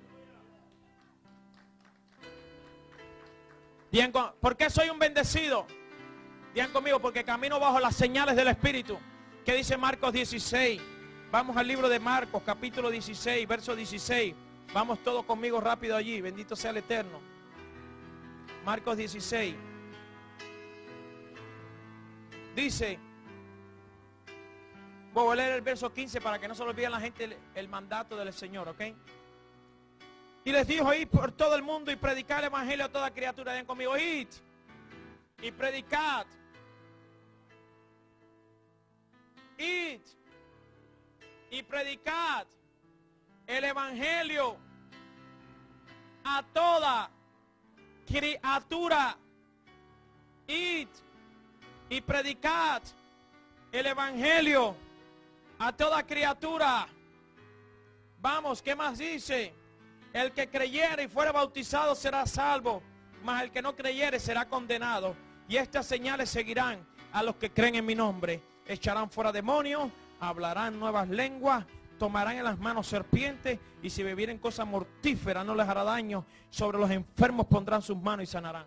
Bien, ¿por qué soy un bendecido? Digan conmigo, porque camino bajo las señales del Espíritu. ¿Qué dice Marcos 16? Vamos al libro de Marcos, capítulo 16, verso 16. Vamos todos conmigo rápido allí. Bendito sea el Eterno. Marcos 16. Dice, voy a leer el verso 15 para que no se lo olvide a la gente el mandato del Señor, ¿ok? Y les dijo, id por todo el mundo y predicad el evangelio a toda criatura. Ven conmigo, id y predicad. Id y predicad el evangelio a toda criatura. Id y predicad el evangelio a toda criatura. Vamos, ¿qué más dice? El que creyere y fuere bautizado será salvo, mas el que no creyere será condenado. Y estas señales seguirán a los que creen en mi nombre. Echarán fuera demonios, hablarán nuevas lenguas, tomarán en las manos serpientes, y si bebieren cosa mortífera no les hará daño. Sobre los enfermos pondrán sus manos y sanarán.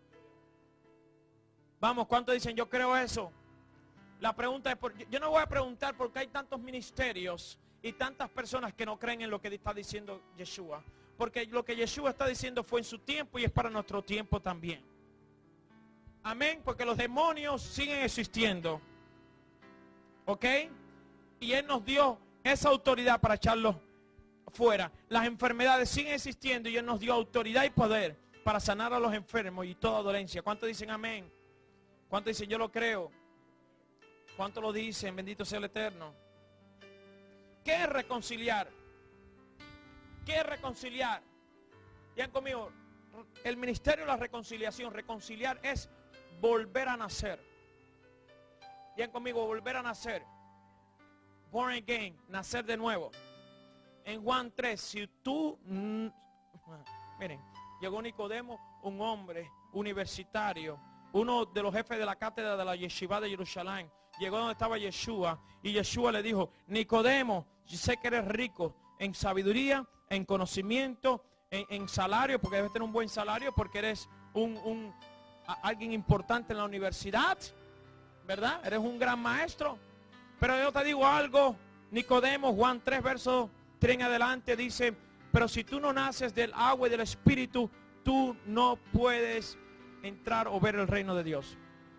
Vamos, ¿cuántos dicen yo creo eso? La pregunta es, yo no voy a preguntar por qué hay tantos ministerios y tantas personas que no creen en lo que está diciendo Yeshua. Porque lo que Yeshua está diciendo fue en su tiempo y es para nuestro tiempo también. Amén, porque los demonios siguen existiendo. ¿Ok? Y Él nos dio esa autoridad para echarlos fuera. Las enfermedades siguen existiendo y Él nos dio autoridad y poder para sanar a los enfermos y toda dolencia. ¿Cuántos dicen amén? ¿Cuántos dicen yo lo creo? ¿Cuántos lo dicen? Bendito sea el Eterno. ¿Qué es reconciliar? ¿Qué es reconciliar? Digan conmigo, el ministerio de la reconciliación. Reconciliar es volver a nacer. Digan conmigo, volver a nacer. Born again, nacer de nuevo. En Juan 3, si tú... miren, llegó Nicodemo, un hombre universitario, uno de los jefes de la cátedra de la Yeshiva de Jerusalén. Llegó donde estaba Yeshua y Yeshua le dijo, Nicodemo, yo sé que eres rico en sabiduría, en conocimiento, en salario, porque debes tener un buen salario, porque eres alguien importante en la universidad, ¿verdad? Eres un gran maestro. Pero yo te digo algo, Nicodemo, Juan 3, verso 3 en adelante, dice, pero si tú no naces del agua y del Espíritu, tú no puedes entrar o ver el reino de Dios.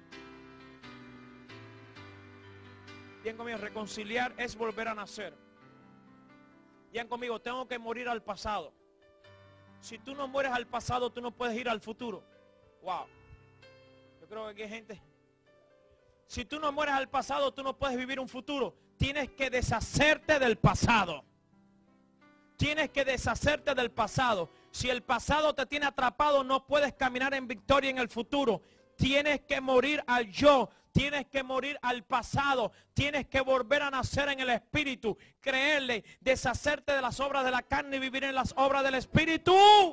Bien conmigo, reconciliar es volver a nacer. Bien conmigo, tengo que morir al pasado. Si tú no mueres al pasado, tú no puedes ir al futuro. Wow. Yo creo que aquí hay gente. Si tú no mueres al pasado, tú no puedes vivir un futuro. Tienes que deshacerte del pasado. Tienes que deshacerte del pasado. Si el pasado te tiene atrapado, no puedes caminar en victoria en el futuro. Tienes que morir al yo. Tienes que morir al pasado. Tienes que volver a nacer en el Espíritu. Creerle, deshacerte de las obras de la carne y vivir en las obras del Espíritu.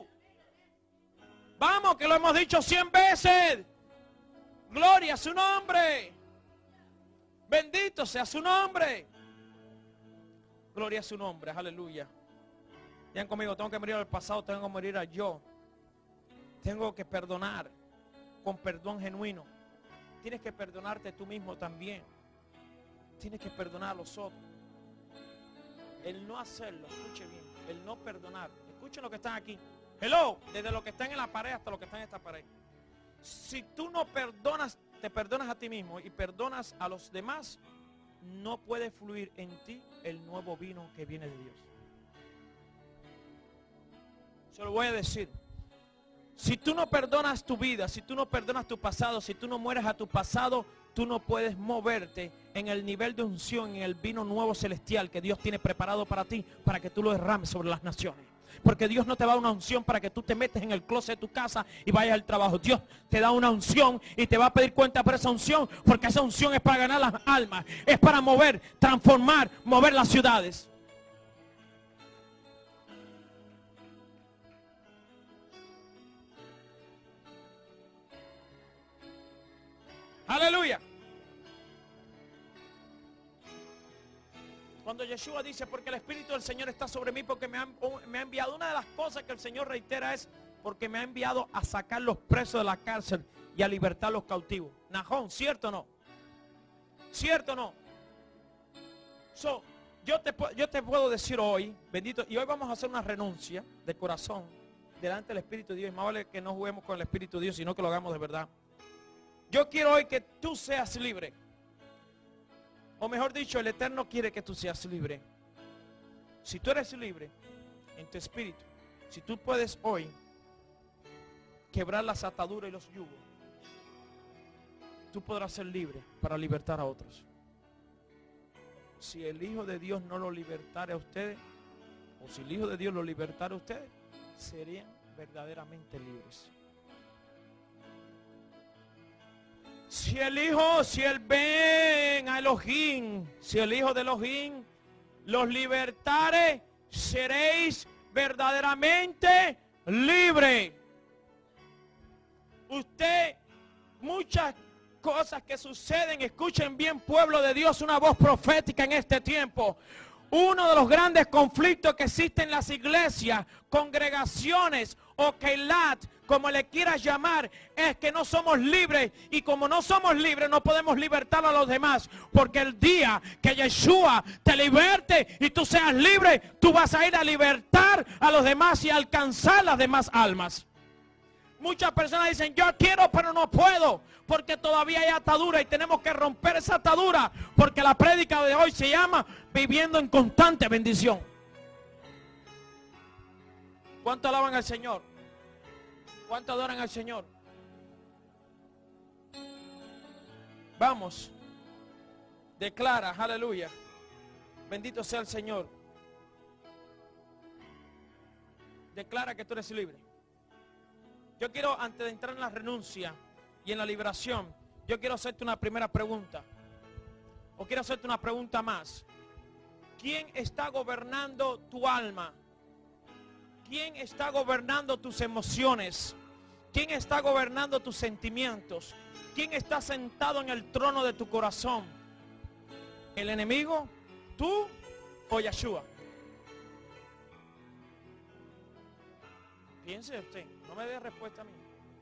Vamos, que lo hemos dicho 100 veces. Gloria a su nombre. Bendito sea su nombre. Gloria a su nombre, aleluya. Digan conmigo, tengo que morir al pasado, tengo que morir al yo. Tengo que perdonar con perdón genuino. Tienes que perdonarte tú mismo también. Tienes que perdonar a los otros. El no hacerlo, escuche bien, el no perdonar. Escuchen los que están aquí. Hello, desde los que están en la pared hasta los que están en esta pared. Si tú no perdonas, te perdonas a ti mismo y perdonas a los demás, no puede fluir en ti el nuevo vino que viene de Dios. Se lo voy a decir. Si tú no perdonas tu vida, si tú no perdonas tu pasado, si tú no mueres a tu pasado, tú no puedes moverte en el nivel de unción, en el vino nuevo celestial que Dios tiene preparado para ti, para que tú lo derrames sobre las naciones. Porque Dios no te da una unción para que tú te metes en el closet de tu casa y vayas al trabajo. Dios te da una unción y te va a pedir cuenta por esa unción, porque esa unción es para ganar las almas, es para mover, transformar, mover las ciudades. Aleluya. Cuando Yeshua dice, porque el Espíritu del Señor está sobre mí, porque me ha enviado, una de las cosas que el Señor reitera es, porque me ha enviado a sacar los presos de la cárcel y a libertar a los cautivos. Najón, ¿cierto o no? ¿Cierto o no? Yo te puedo decir hoy, bendito, y hoy vamos a hacer una renuncia de corazón delante del Espíritu de Dios. Y más vale que no juguemos con el Espíritu de Dios, sino que lo hagamos de verdad. Yo quiero hoy que tú seas libre. O mejor dicho, el Eterno quiere que tú seas libre. Si tú eres libre en tu espíritu, si tú puedes hoy quebrar las ataduras y los yugos, tú podrás ser libre para libertar a otros. Si el Hijo de Dios no lo libertara a ustedes, o si el Hijo de Dios lo libertara a ustedes, serían verdaderamente libres. Si el Ben a Elohim, si el Hijo de Elohim los libertare, seréis verdaderamente libres. Usted, muchas cosas que suceden, escuchen bien, pueblo de Dios, una voz profética en este tiempo. Uno de los grandes conflictos que existen en las iglesias, congregaciones o keilat, como le quieras llamar, es que no somos libres, y como no somos libres no podemos libertar a los demás, porque el día que Yeshua te liberte y tú seas libre, tú vas a ir a libertar a los demás y a alcanzar las demás almas. Muchas personas dicen, yo quiero pero no puedo, porque todavía hay atadura y tenemos que romper esa atadura, porque la prédica de hoy se llama viviendo en constante bendición. ¿Cuánto alaban al Señor? ¿Cuánto adoran al Señor? Vamos. Declara, aleluya. Bendito sea el Señor. Declara que tú eres libre. Yo quiero, antes de entrar en la renuncia y en la liberación, yo quiero hacerte una primera pregunta. O quiero hacerte una pregunta más. ¿Quién está gobernando tu alma? ¿Quién está gobernando tus emociones? ¿Quién está gobernando tus sentimientos? ¿Quién está sentado en el trono de tu corazón? ¿El enemigo? ¿Tú o Yeshua? Piense usted, no me dé respuesta a mí.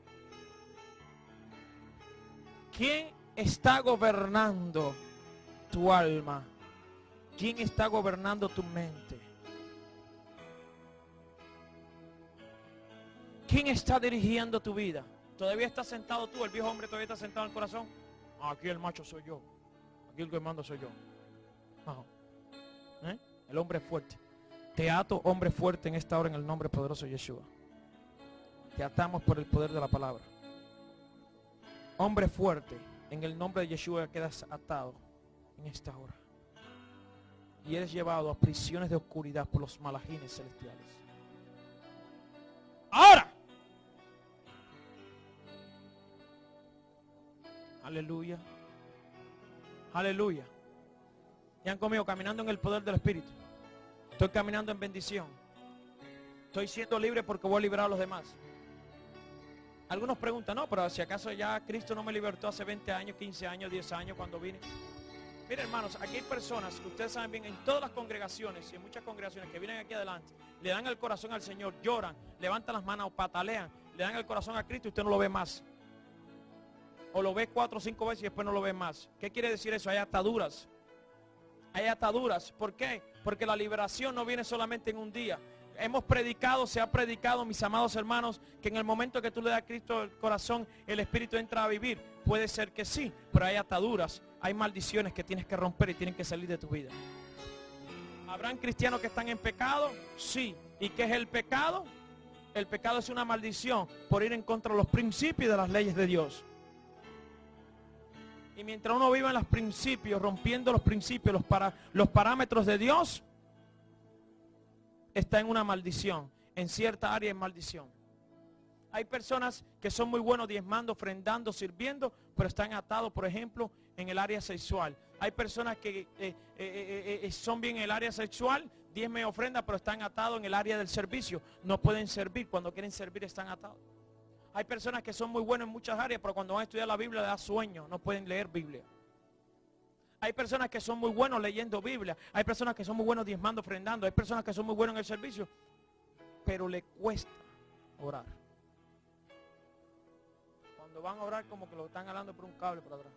¿Quién está gobernando tu alma? ¿Quién está gobernando tu mente? ¿Quién está dirigiendo tu vida? ¿Todavía estás sentado tú? ¿El viejo hombre todavía está sentado en el corazón? Aquí el macho soy yo. Aquí el que mando soy yo. El hombre fuerte. Te ato, hombre fuerte, en esta hora en el nombre poderoso de Yeshua. Te atamos por el poder de la palabra. Hombre fuerte, en el nombre de Yeshua quedas atado en esta hora. Y eres llevado a prisiones de oscuridad por los malajines celestiales. Ahora. Aleluya. Aleluya. Y han conmigo caminando en el poder del Espíritu. Estoy caminando en bendición. Estoy siendo libre porque voy a liberar a los demás. Algunos preguntan, no, pero si acaso ya Cristo no me libertó hace 20 años, 15 años, 10 años cuando vine. Miren, hermanos, aquí hay personas que ustedes saben bien, en todas las congregaciones y en muchas congregaciones que vienen aquí adelante, le dan el corazón al Señor, lloran, levantan las manos, patalean, le dan el corazón a Cristo y usted no lo ve más. O lo ve 4 o 5 veces y después no lo ve más. ¿Qué quiere decir eso? Hay ataduras. Hay ataduras. ¿Por qué? Porque la liberación no viene solamente en un día. Hemos predicado, se ha predicado, mis amados hermanos, que en el momento que tú le das a Cristo el corazón, el Espíritu entra a vivir. Puede ser que sí, pero hay ataduras, hay maldiciones que tienes que romper y tienen que salir de tu vida. ¿Habrán cristianos que están en pecado? Sí. ¿Y qué es el pecado? El pecado es una maldición por ir en contra de los principios y de las leyes de Dios. Y mientras uno viva en los principios, rompiendo los principios, los parámetros de Dios, está en una maldición. En cierta área es maldición. Hay personas que son muy buenos diezmando, ofrendando, sirviendo, pero están atados, por ejemplo, en el área sexual. Hay personas que son bien en el área sexual, diezme y ofrenda, pero están atados en el área del servicio. No pueden servir, cuando quieren servir están atados. Hay personas que son muy buenos en muchas áreas, pero cuando van a estudiar la Biblia les da sueño, no pueden leer Biblia. Hay personas que son muy buenos leyendo Biblia. Hay personas que son muy buenos diezmando, ofrendando. Hay personas que son muy buenos en el servicio, pero le cuesta orar. Cuando van a orar como que lo están jalando por un cable por atrás.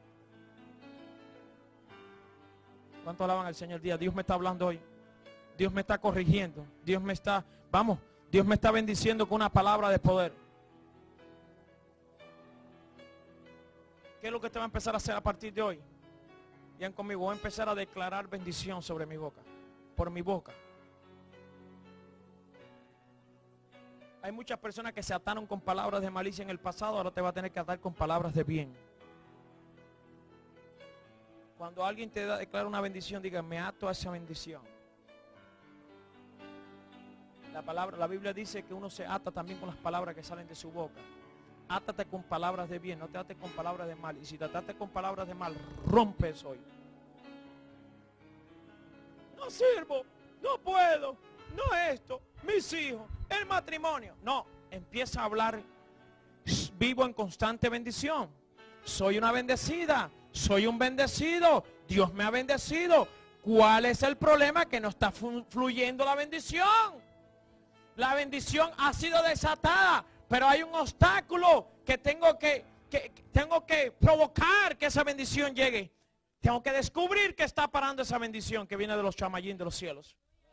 ¿Cuánto alaban al Señor día? Dios me está hablando hoy. Dios me está corrigiendo. Dios me está, Dios me está bendiciendo con una palabra de poder. ¿Qué es lo que te va a empezar a hacer a partir de hoy? Vean conmigo, voy a empezar a declarar bendición sobre mi boca. Por mi boca. Hay muchas personas que se ataron con palabras de malicia en el pasado, ahora te va a tener que atar con palabras de bien. Cuando alguien te declara una bendición, diga, me ato a esa bendición. La Biblia dice que uno se ata también con las palabras que salen de su boca. Átate con palabras de bien, no te ates con palabras de mal. Y si te ataste con palabras de mal, rompe eso hoy. No sirvo, no puedo, no esto, mis hijos, el matrimonio. No, empieza a hablar, vivo en constante bendición. Soy una bendecida, soy un bendecido, Dios me ha bendecido. ¿Cuál es el problema? Que no está fluyendo la bendición. La bendición ha sido desatada, pero hay un obstáculo que tengo que provocar que esa bendición llegue. Tengo que descubrir que está parando esa bendición que viene de los chamayín de los cielos.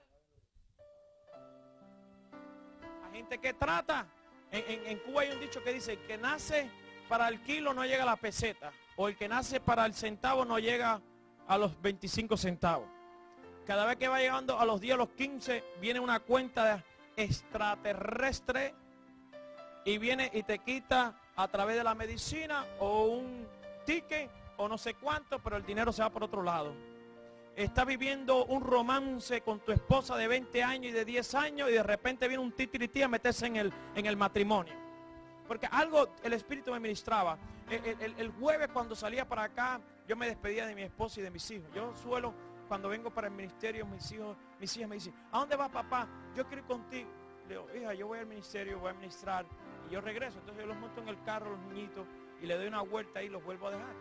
Hay gente que trata, en Cuba hay un dicho que dice, que nace para el kilo no llega a la peseta, o el que nace para el centavo no llega a los 25 centavos. Cada vez que va llegando a los 10, a los 15, viene una cuenta extraterrestre y viene y te quita a través de la medicina o un ticket o no sé cuánto, pero el dinero se va por otro lado. Estás viviendo un romance con tu esposa de 20 años y de 10 años y de repente viene un titirití a meterse en el matrimonio. Porque algo el Espíritu me ministraba. El jueves cuando salía para acá, yo me despedía de mi esposa y de mis hijos. Yo suelo, cuando vengo para el ministerio, mis hijas me dicen, ¿a dónde vas, papá? Yo quiero ir contigo. Le digo, hija, yo voy al ministerio, voy a ministrar y yo regreso. Entonces yo los monto en el carro, los niñitos, y le doy una vuelta y los vuelvo a dejar.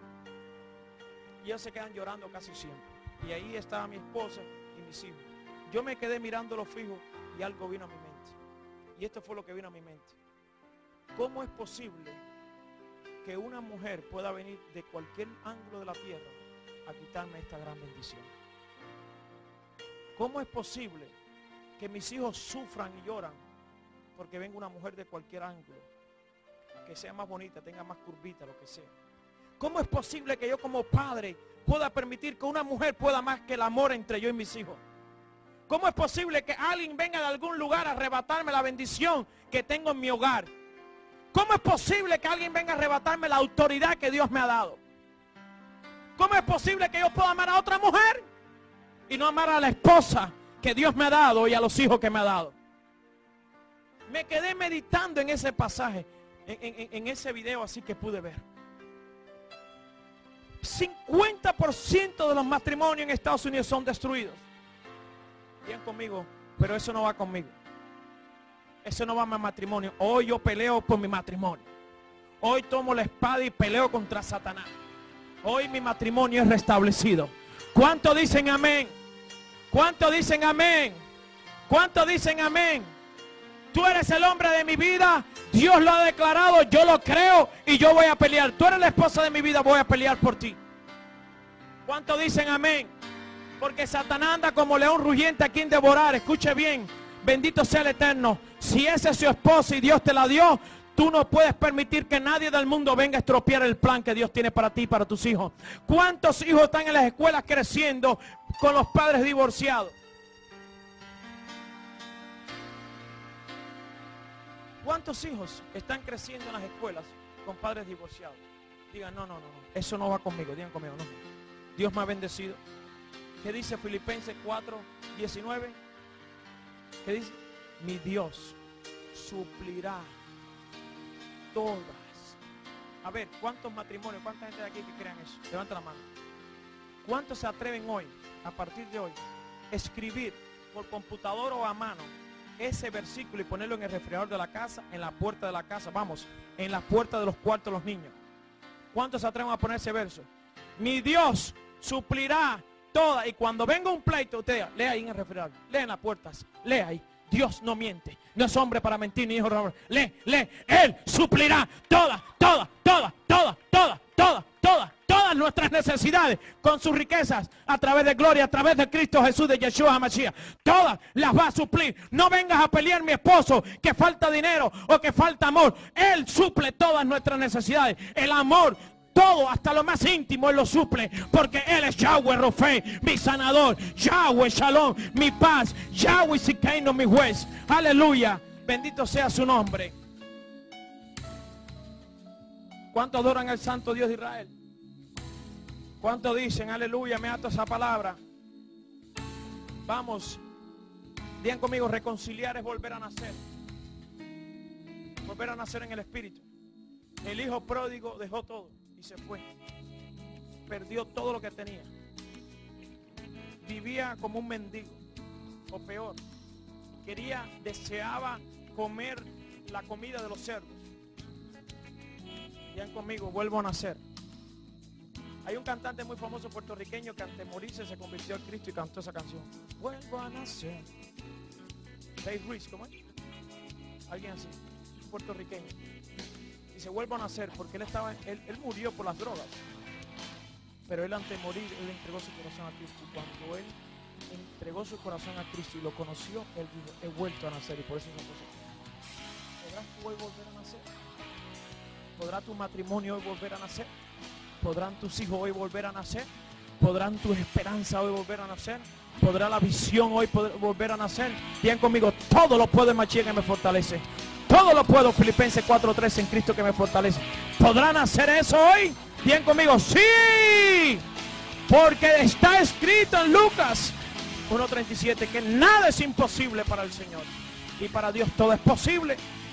Y ellos se quedan llorando casi siempre. Y ahí estaba mi esposa y mis hijos. Yo me quedé mirándolo fijo y algo vino a mi mente. Y esto fue lo que vino a mi mente. ¿Cómo es posible que una mujer pueda venir de cualquier ángulo de la tierra a quitarme esta gran bendición? ¿Cómo es posible que mis hijos sufran y lloran porque venga una mujer de cualquier ángulo, que sea más bonita, tenga más curvita, lo que sea? ¿Cómo es posible que yo como padre pueda permitir que una mujer pueda más que el amor entre yo y mis hijos? ¿Cómo es posible que alguien venga de algún lugar a arrebatarme la bendición que tengo en mi hogar? ¿Cómo es posible que alguien venga a arrebatarme la autoridad que Dios me ha dado? ¿Cómo es posible que yo pueda amar a otra mujer y no amar a la esposa que Dios me ha dado y a los hijos que me ha dado? Me quedé meditando en ese pasaje, en ese video así que pude ver. 50% de los matrimonios en Estados Unidos son destruidos. Bien conmigo, pero eso no va conmigo. Eso no va a mi matrimonio. Hoy yo peleo por mi matrimonio. Hoy tomo la espada y peleo contra Satanás. Hoy mi matrimonio es restablecido. ¿Cuántos dicen amén? ¿Cuántos dicen amén? ¿Cuántos dicen amén? Tú eres el hombre de mi vida. Dios lo ha declarado, yo lo creo y yo voy a pelear. Tú eres la esposa de mi vida, voy a pelear por ti. ¿Cuántos dicen amén? Porque Satanás anda como león rugiente a quien devorar. Escuche bien, bendito sea el Eterno. Si esa es su esposa y Dios te la dio, tú no puedes permitir que nadie del mundo venga a estropear el plan que Dios tiene para ti y para tus hijos. ¿Cuántos hijos están en las escuelas creciendo con los padres divorciados? ¿Cuántos hijos están creciendo en las escuelas con padres divorciados? Digan, no, eso no va conmigo. Digan conmigo, no. Dios me ha bendecido. ¿Qué dice Filipenses 4:19? ¿Qué dice? Mi Dios suplirá todas. A ver, ¿cuántos matrimonios, cuánta gente de aquí que crean eso? Levanta la mano. ¿Cuántos se atreven hoy, a partir de hoy, escribir por computadora o a mano ese versículo y ponerlo en el refrigerador de la casa, en la puerta de la casa, vamos, en la puerta de los cuartos de los niños? ¿Cuántos se atreven a poner ese verso? Mi Dios suplirá toda. Y cuando venga un pleito, usted lea ahí en el refrigerador, lea en las puertas, lea ahí. Dios no miente, no es hombre para mentir ni hijo de hombre. Lee, Él suplirá todas nuestras necesidades con sus riquezas a través de gloria, a través de Cristo Jesús, de Yeshua HaMashiach. Todas las va a suplir. No vengas a pelear, mi esposo, que falta dinero o que falta amor. Él suple todas nuestras necesidades. El amor, todo, hasta lo más íntimo, Él lo suple, porque Él es Yahweh Rofé, mi sanador, Yahweh Shalom, mi paz, Yahweh Sikaino, mi juez. Aleluya, bendito sea su nombre. ¿Cuántos adoran al santo Dios de Israel? ¿Cuántos dicen, aleluya, me ato a esa palabra? Vamos, digan conmigo, reconciliar es volver a nacer. Volver a nacer en el Espíritu. El hijo pródigo dejó todo y se fue. Perdió todo lo que tenía. Vivía como un mendigo, o peor. Deseaba comer la comida de los cerdos. Digan conmigo, vuelvo a nacer. Hay un cantante muy famoso puertorriqueño que antes de morirse se convirtió a Cristo y cantó esa canción. Vuelvo a nacer. Dave Ruiz, ¿cómo es? Alguien así, puertorriqueño. Dice, vuelvo a nacer, porque él murió por las drogas. Pero él antes de morir, él entregó su corazón a Cristo. Y cuando él entregó su corazón a Cristo y lo conoció, él dijo, he vuelto a nacer. Y por eso es una cosa. ¿Podrás tú hoy volver a nacer? ¿Podrá tu matrimonio hoy volver a nacer? ¿Podrán tus hijos hoy volver a nacer? ¿Podrán tus esperanzas hoy volver a nacer? ¿Podrá la visión hoy volver a nacer? Digan conmigo, todo lo puedo en Mashiach que me fortalece. Todo lo puedo, Filipenses 4:13, en Cristo que me fortalece. ¿Podrán hacer eso hoy? Digan conmigo, sí. Porque está escrito en Lucas 1:37 que nada es imposible para el Señor. Y para Dios todo es posible.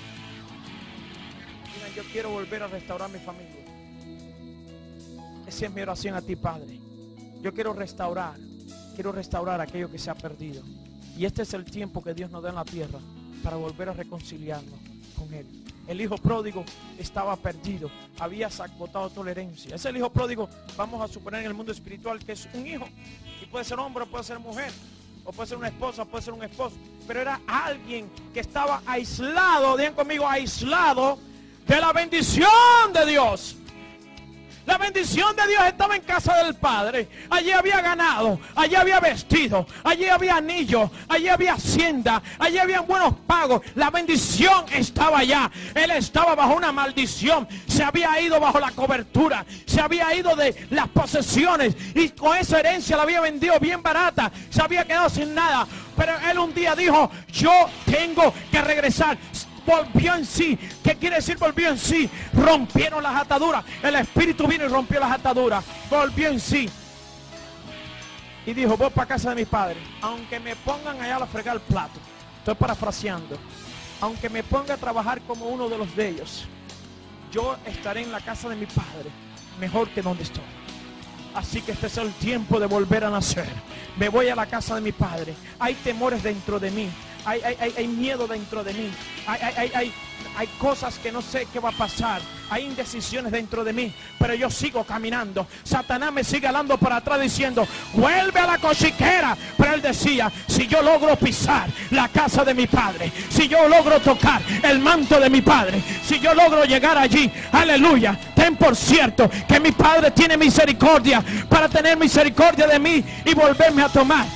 Digan, yo quiero volver a restaurar mi familia. Esa es mi oración a ti, Padre. Yo quiero restaurar aquello que se ha perdido. Y este es el tiempo que Dios nos da en la tierra para volver a reconciliarnos con Él. El hijo pródigo estaba perdido, había agotado toda la herencia. Es el hijo pródigo, vamos a suponer en el mundo espiritual, que es un hijo. Y puede ser hombre, puede ser mujer, o puede ser una esposa, puede ser un esposo. Pero era alguien que estaba aislado, digan conmigo, aislado de la bendición de Dios. La bendición de Dios estaba en casa del Padre. Allí había ganado, allí había vestido, allí había anillo, allí había hacienda, allí había buenos pagos. La bendición estaba allá. Él estaba bajo una maldición. Se había ido bajo la cobertura. Se había ido de las posesiones. Y con esa herencia la había vendido bien barata. Se había quedado sin nada. Pero él un día dijo, yo tengo que regresar. Volvió en sí. ¿Qué quiere decir volvió en sí? Rompieron las ataduras. El Espíritu vino y rompió las ataduras. Volvió en sí. Y dijo, voy para casa de mi padre. Aunque me pongan allá a fregar el plato. Estoy parafraseando. Aunque me ponga a trabajar como uno de los de ellos, yo estaré en la casa de mi padre mejor que donde estoy. Así que este es el tiempo de volver a nacer. Me voy a la casa de mi padre. Hay temores dentro de mí. Hay miedo dentro de mí. Hay cosas que no sé qué va a pasar. Hay indecisiones dentro de mí. Pero yo sigo caminando. Satanás me sigue hablando para atrás diciendo, vuelve a la cochiquera. Pero él decía, si yo logro pisar la casa de mi padre, si yo logro tocar el manto de mi padre, si yo logro llegar allí, aleluya, ten por cierto que mi padre tiene misericordia para tener misericordia de mí y volverme a tomar.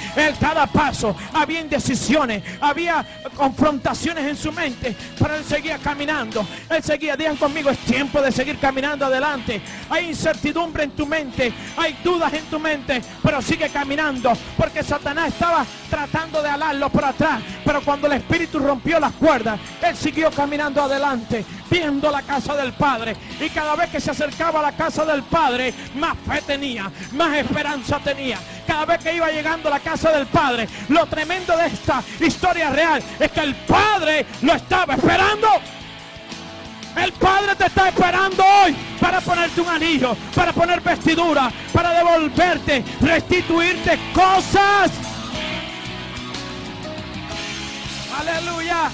Él cada paso, había indecisiones, había confrontaciones en su mente, pero él seguía caminando. Él seguía, digan conmigo, es tiempo de seguir caminando adelante. Hay incertidumbre en tu mente, hay dudas en tu mente, pero sigue caminando, porque Satanás estaba tratando de alarlo por atrás, pero cuando el Espíritu rompió las cuerdas, él siguió caminando adelante, viendo la casa del Padre, y cada vez que se acercaba a la casa del Padre, más fe tenía, más esperanza tenía. Cada vez que iba llegando a la casa del Padre, lo tremendo de esta historia real es que el Padre lo estaba esperando. El Padre te está esperando hoy para ponerte un anillo, para poner vestidura, para devolverte, restituirte cosas. Aleluya.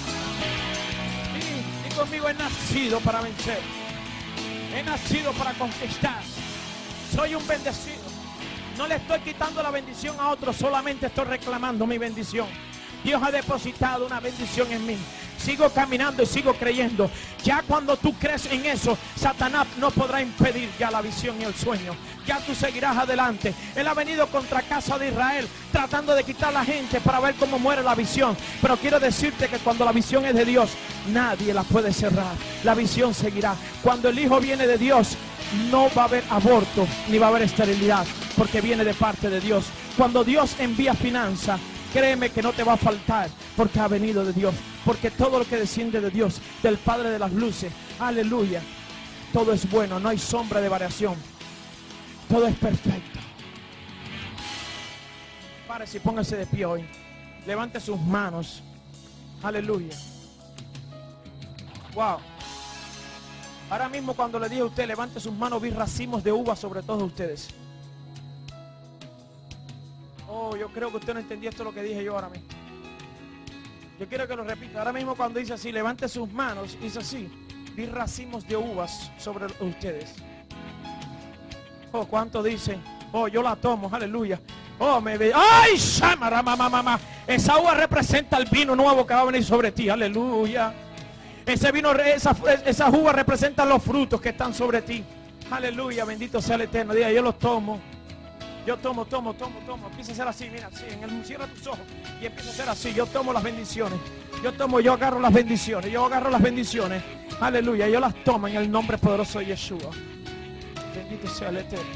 Y conmigo, he nacido para vencer. He nacido para conquistar. Soy un bendecido. No le estoy quitando la bendición a otros, solamente estoy reclamando mi bendición. Dios ha depositado una bendición en mí. Sigo caminando y sigo creyendo. Ya cuando tú crees en eso, Satanás no podrá impedir ya la visión y el sueño. Ya tú seguirás adelante. Él ha venido contra casa de Israel, tratando de quitar a la gente para ver cómo muere la visión. Pero quiero decirte que cuando la visión es de Dios, nadie la puede cerrar. La visión seguirá. Cuando el Hijo viene de Dios, no va a haber aborto, ni va a haber esterilidad, porque viene de parte de Dios. Cuando Dios envía finanzas, créeme que no te va a faltar, porque ha venido de Dios. Porque todo lo que desciende de Dios, del Padre de las luces, aleluya, todo es bueno, no hay sombra de variación. Todo es perfecto. Párese y póngase de pie hoy. Levante sus manos. Aleluya. Wow. Ahora mismo cuando le dije a usted, levante sus manos, vi racimos de uvas sobre todos ustedes. Oh, yo creo que usted no entendió esto lo que dije yo ahora mismo. Yo quiero que lo repita. Ahora mismo cuando dice así, levante sus manos, dice así, vi racimos de uvas sobre ustedes. Oh, ¿cuánto dicen? Oh, yo la tomo, aleluya. Oh, me ve. ¡Ay, Shamara, mamá! Esa uva representa el vino nuevo que va a venir sobre ti, aleluya. Ese vino, esa uva representa los frutos que están sobre ti. Aleluya, bendito sea el Eterno. Diga, yo los tomo. Yo tomo. Empieza a ser así, mira, así, cierra tus ojos y empieza a ser así. Yo tomo las bendiciones. Yo agarro las bendiciones. Yo agarro las bendiciones. Aleluya, yo las tomo en el nombre poderoso de Yeshua. Bendito sea el Eterno.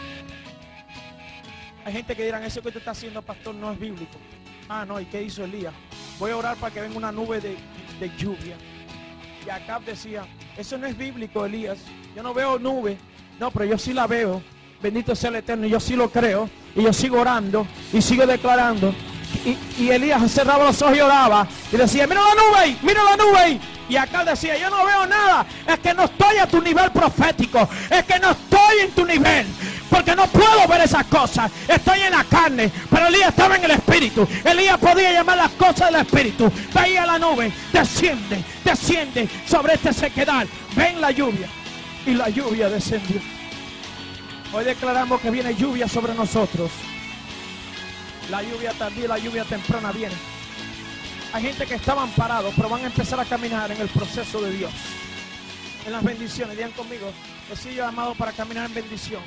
Hay gente que dirán, eso que usted está haciendo, pastor, no es bíblico. Ah, no, ¿y qué hizo Elías? Voy a orar para que venga una nube de lluvia. Y Acab decía, eso no es bíblico, Elías. Yo no veo nube. No, pero yo sí la veo. Bendito sea el Eterno, yo sí lo creo. Y yo sigo orando y sigo declarando. Y Elías cerraba los ojos y oraba. Y decía, mira la nube ahí. Y acá decía, yo no veo nada. Es que no estoy a tu nivel profético. Es que no estoy en tu nivel. Porque no puedo ver esas cosas. Estoy en la carne. Pero Elías estaba en el espíritu. Elías podía llamar las cosas del espíritu. Veía la nube. Desciende sobre este sequedal. Ven la lluvia. Y la lluvia descendió. Hoy declaramos que viene lluvia sobre nosotros. La lluvia tardía y la lluvia temprana viene. Hay gente que estaban parados, pero van a empezar a caminar en el proceso de Dios. En las bendiciones. Digan conmigo, he sido llamado para caminar en bendición.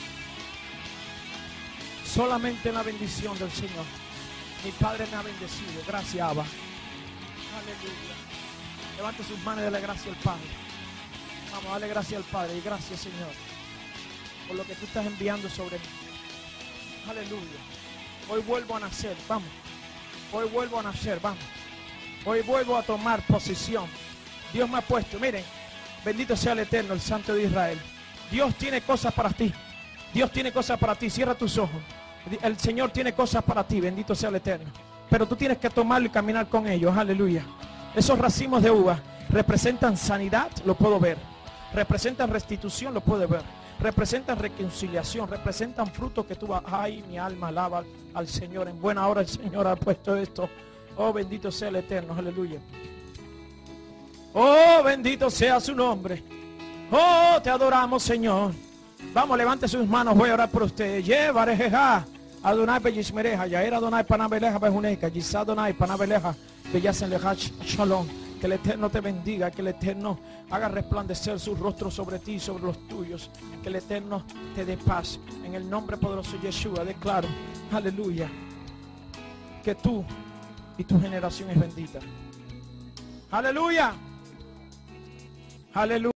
Solamente en la bendición del Señor. Mi Padre me ha bendecido. Gracias, Abba. Aleluya. Levante sus manos y dale gracias al Padre. Vamos, dale gracias al Padre. Y gracias, Señor, por lo que tú estás enviando sobre mí. Aleluya. Hoy vuelvo a nacer, vamos. Hoy vuelvo a nacer, vamos. Hoy vuelvo a tomar posición. Dios me ha puesto, miren, bendito sea el Eterno, el Santo de Israel. Dios tiene cosas para ti. Dios tiene cosas para ti. Cierra tus ojos. El Señor tiene cosas para ti, bendito sea el Eterno. Pero tú tienes que tomarlo y caminar con ellos, aleluya. Esos racimos de uva representan sanidad, lo puedo ver. Representan restitución, lo puedo ver. Representan reconciliación, representan frutos que tú vas. Ay, mi alma alaba al Señor. En buena hora el Señor ha puesto esto. Oh, bendito sea el Eterno, aleluya. Oh, bendito sea su nombre. Oh, te adoramos, Señor. Vamos, levante sus manos, voy a orar por ustedes. Llevareja, Adonai beyishmereja, Yair Adonai panabeleja bejuneca, Yisá Adonai panabeleja, beyasenleja shalom. Que el Eterno te bendiga, que el Eterno haga resplandecer su rostro sobre ti y sobre los tuyos. Que el Eterno te dé paz. En el nombre poderoso de Yeshua declaro, aleluya, porque tú y tu generación es bendita. Aleluya. Aleluya.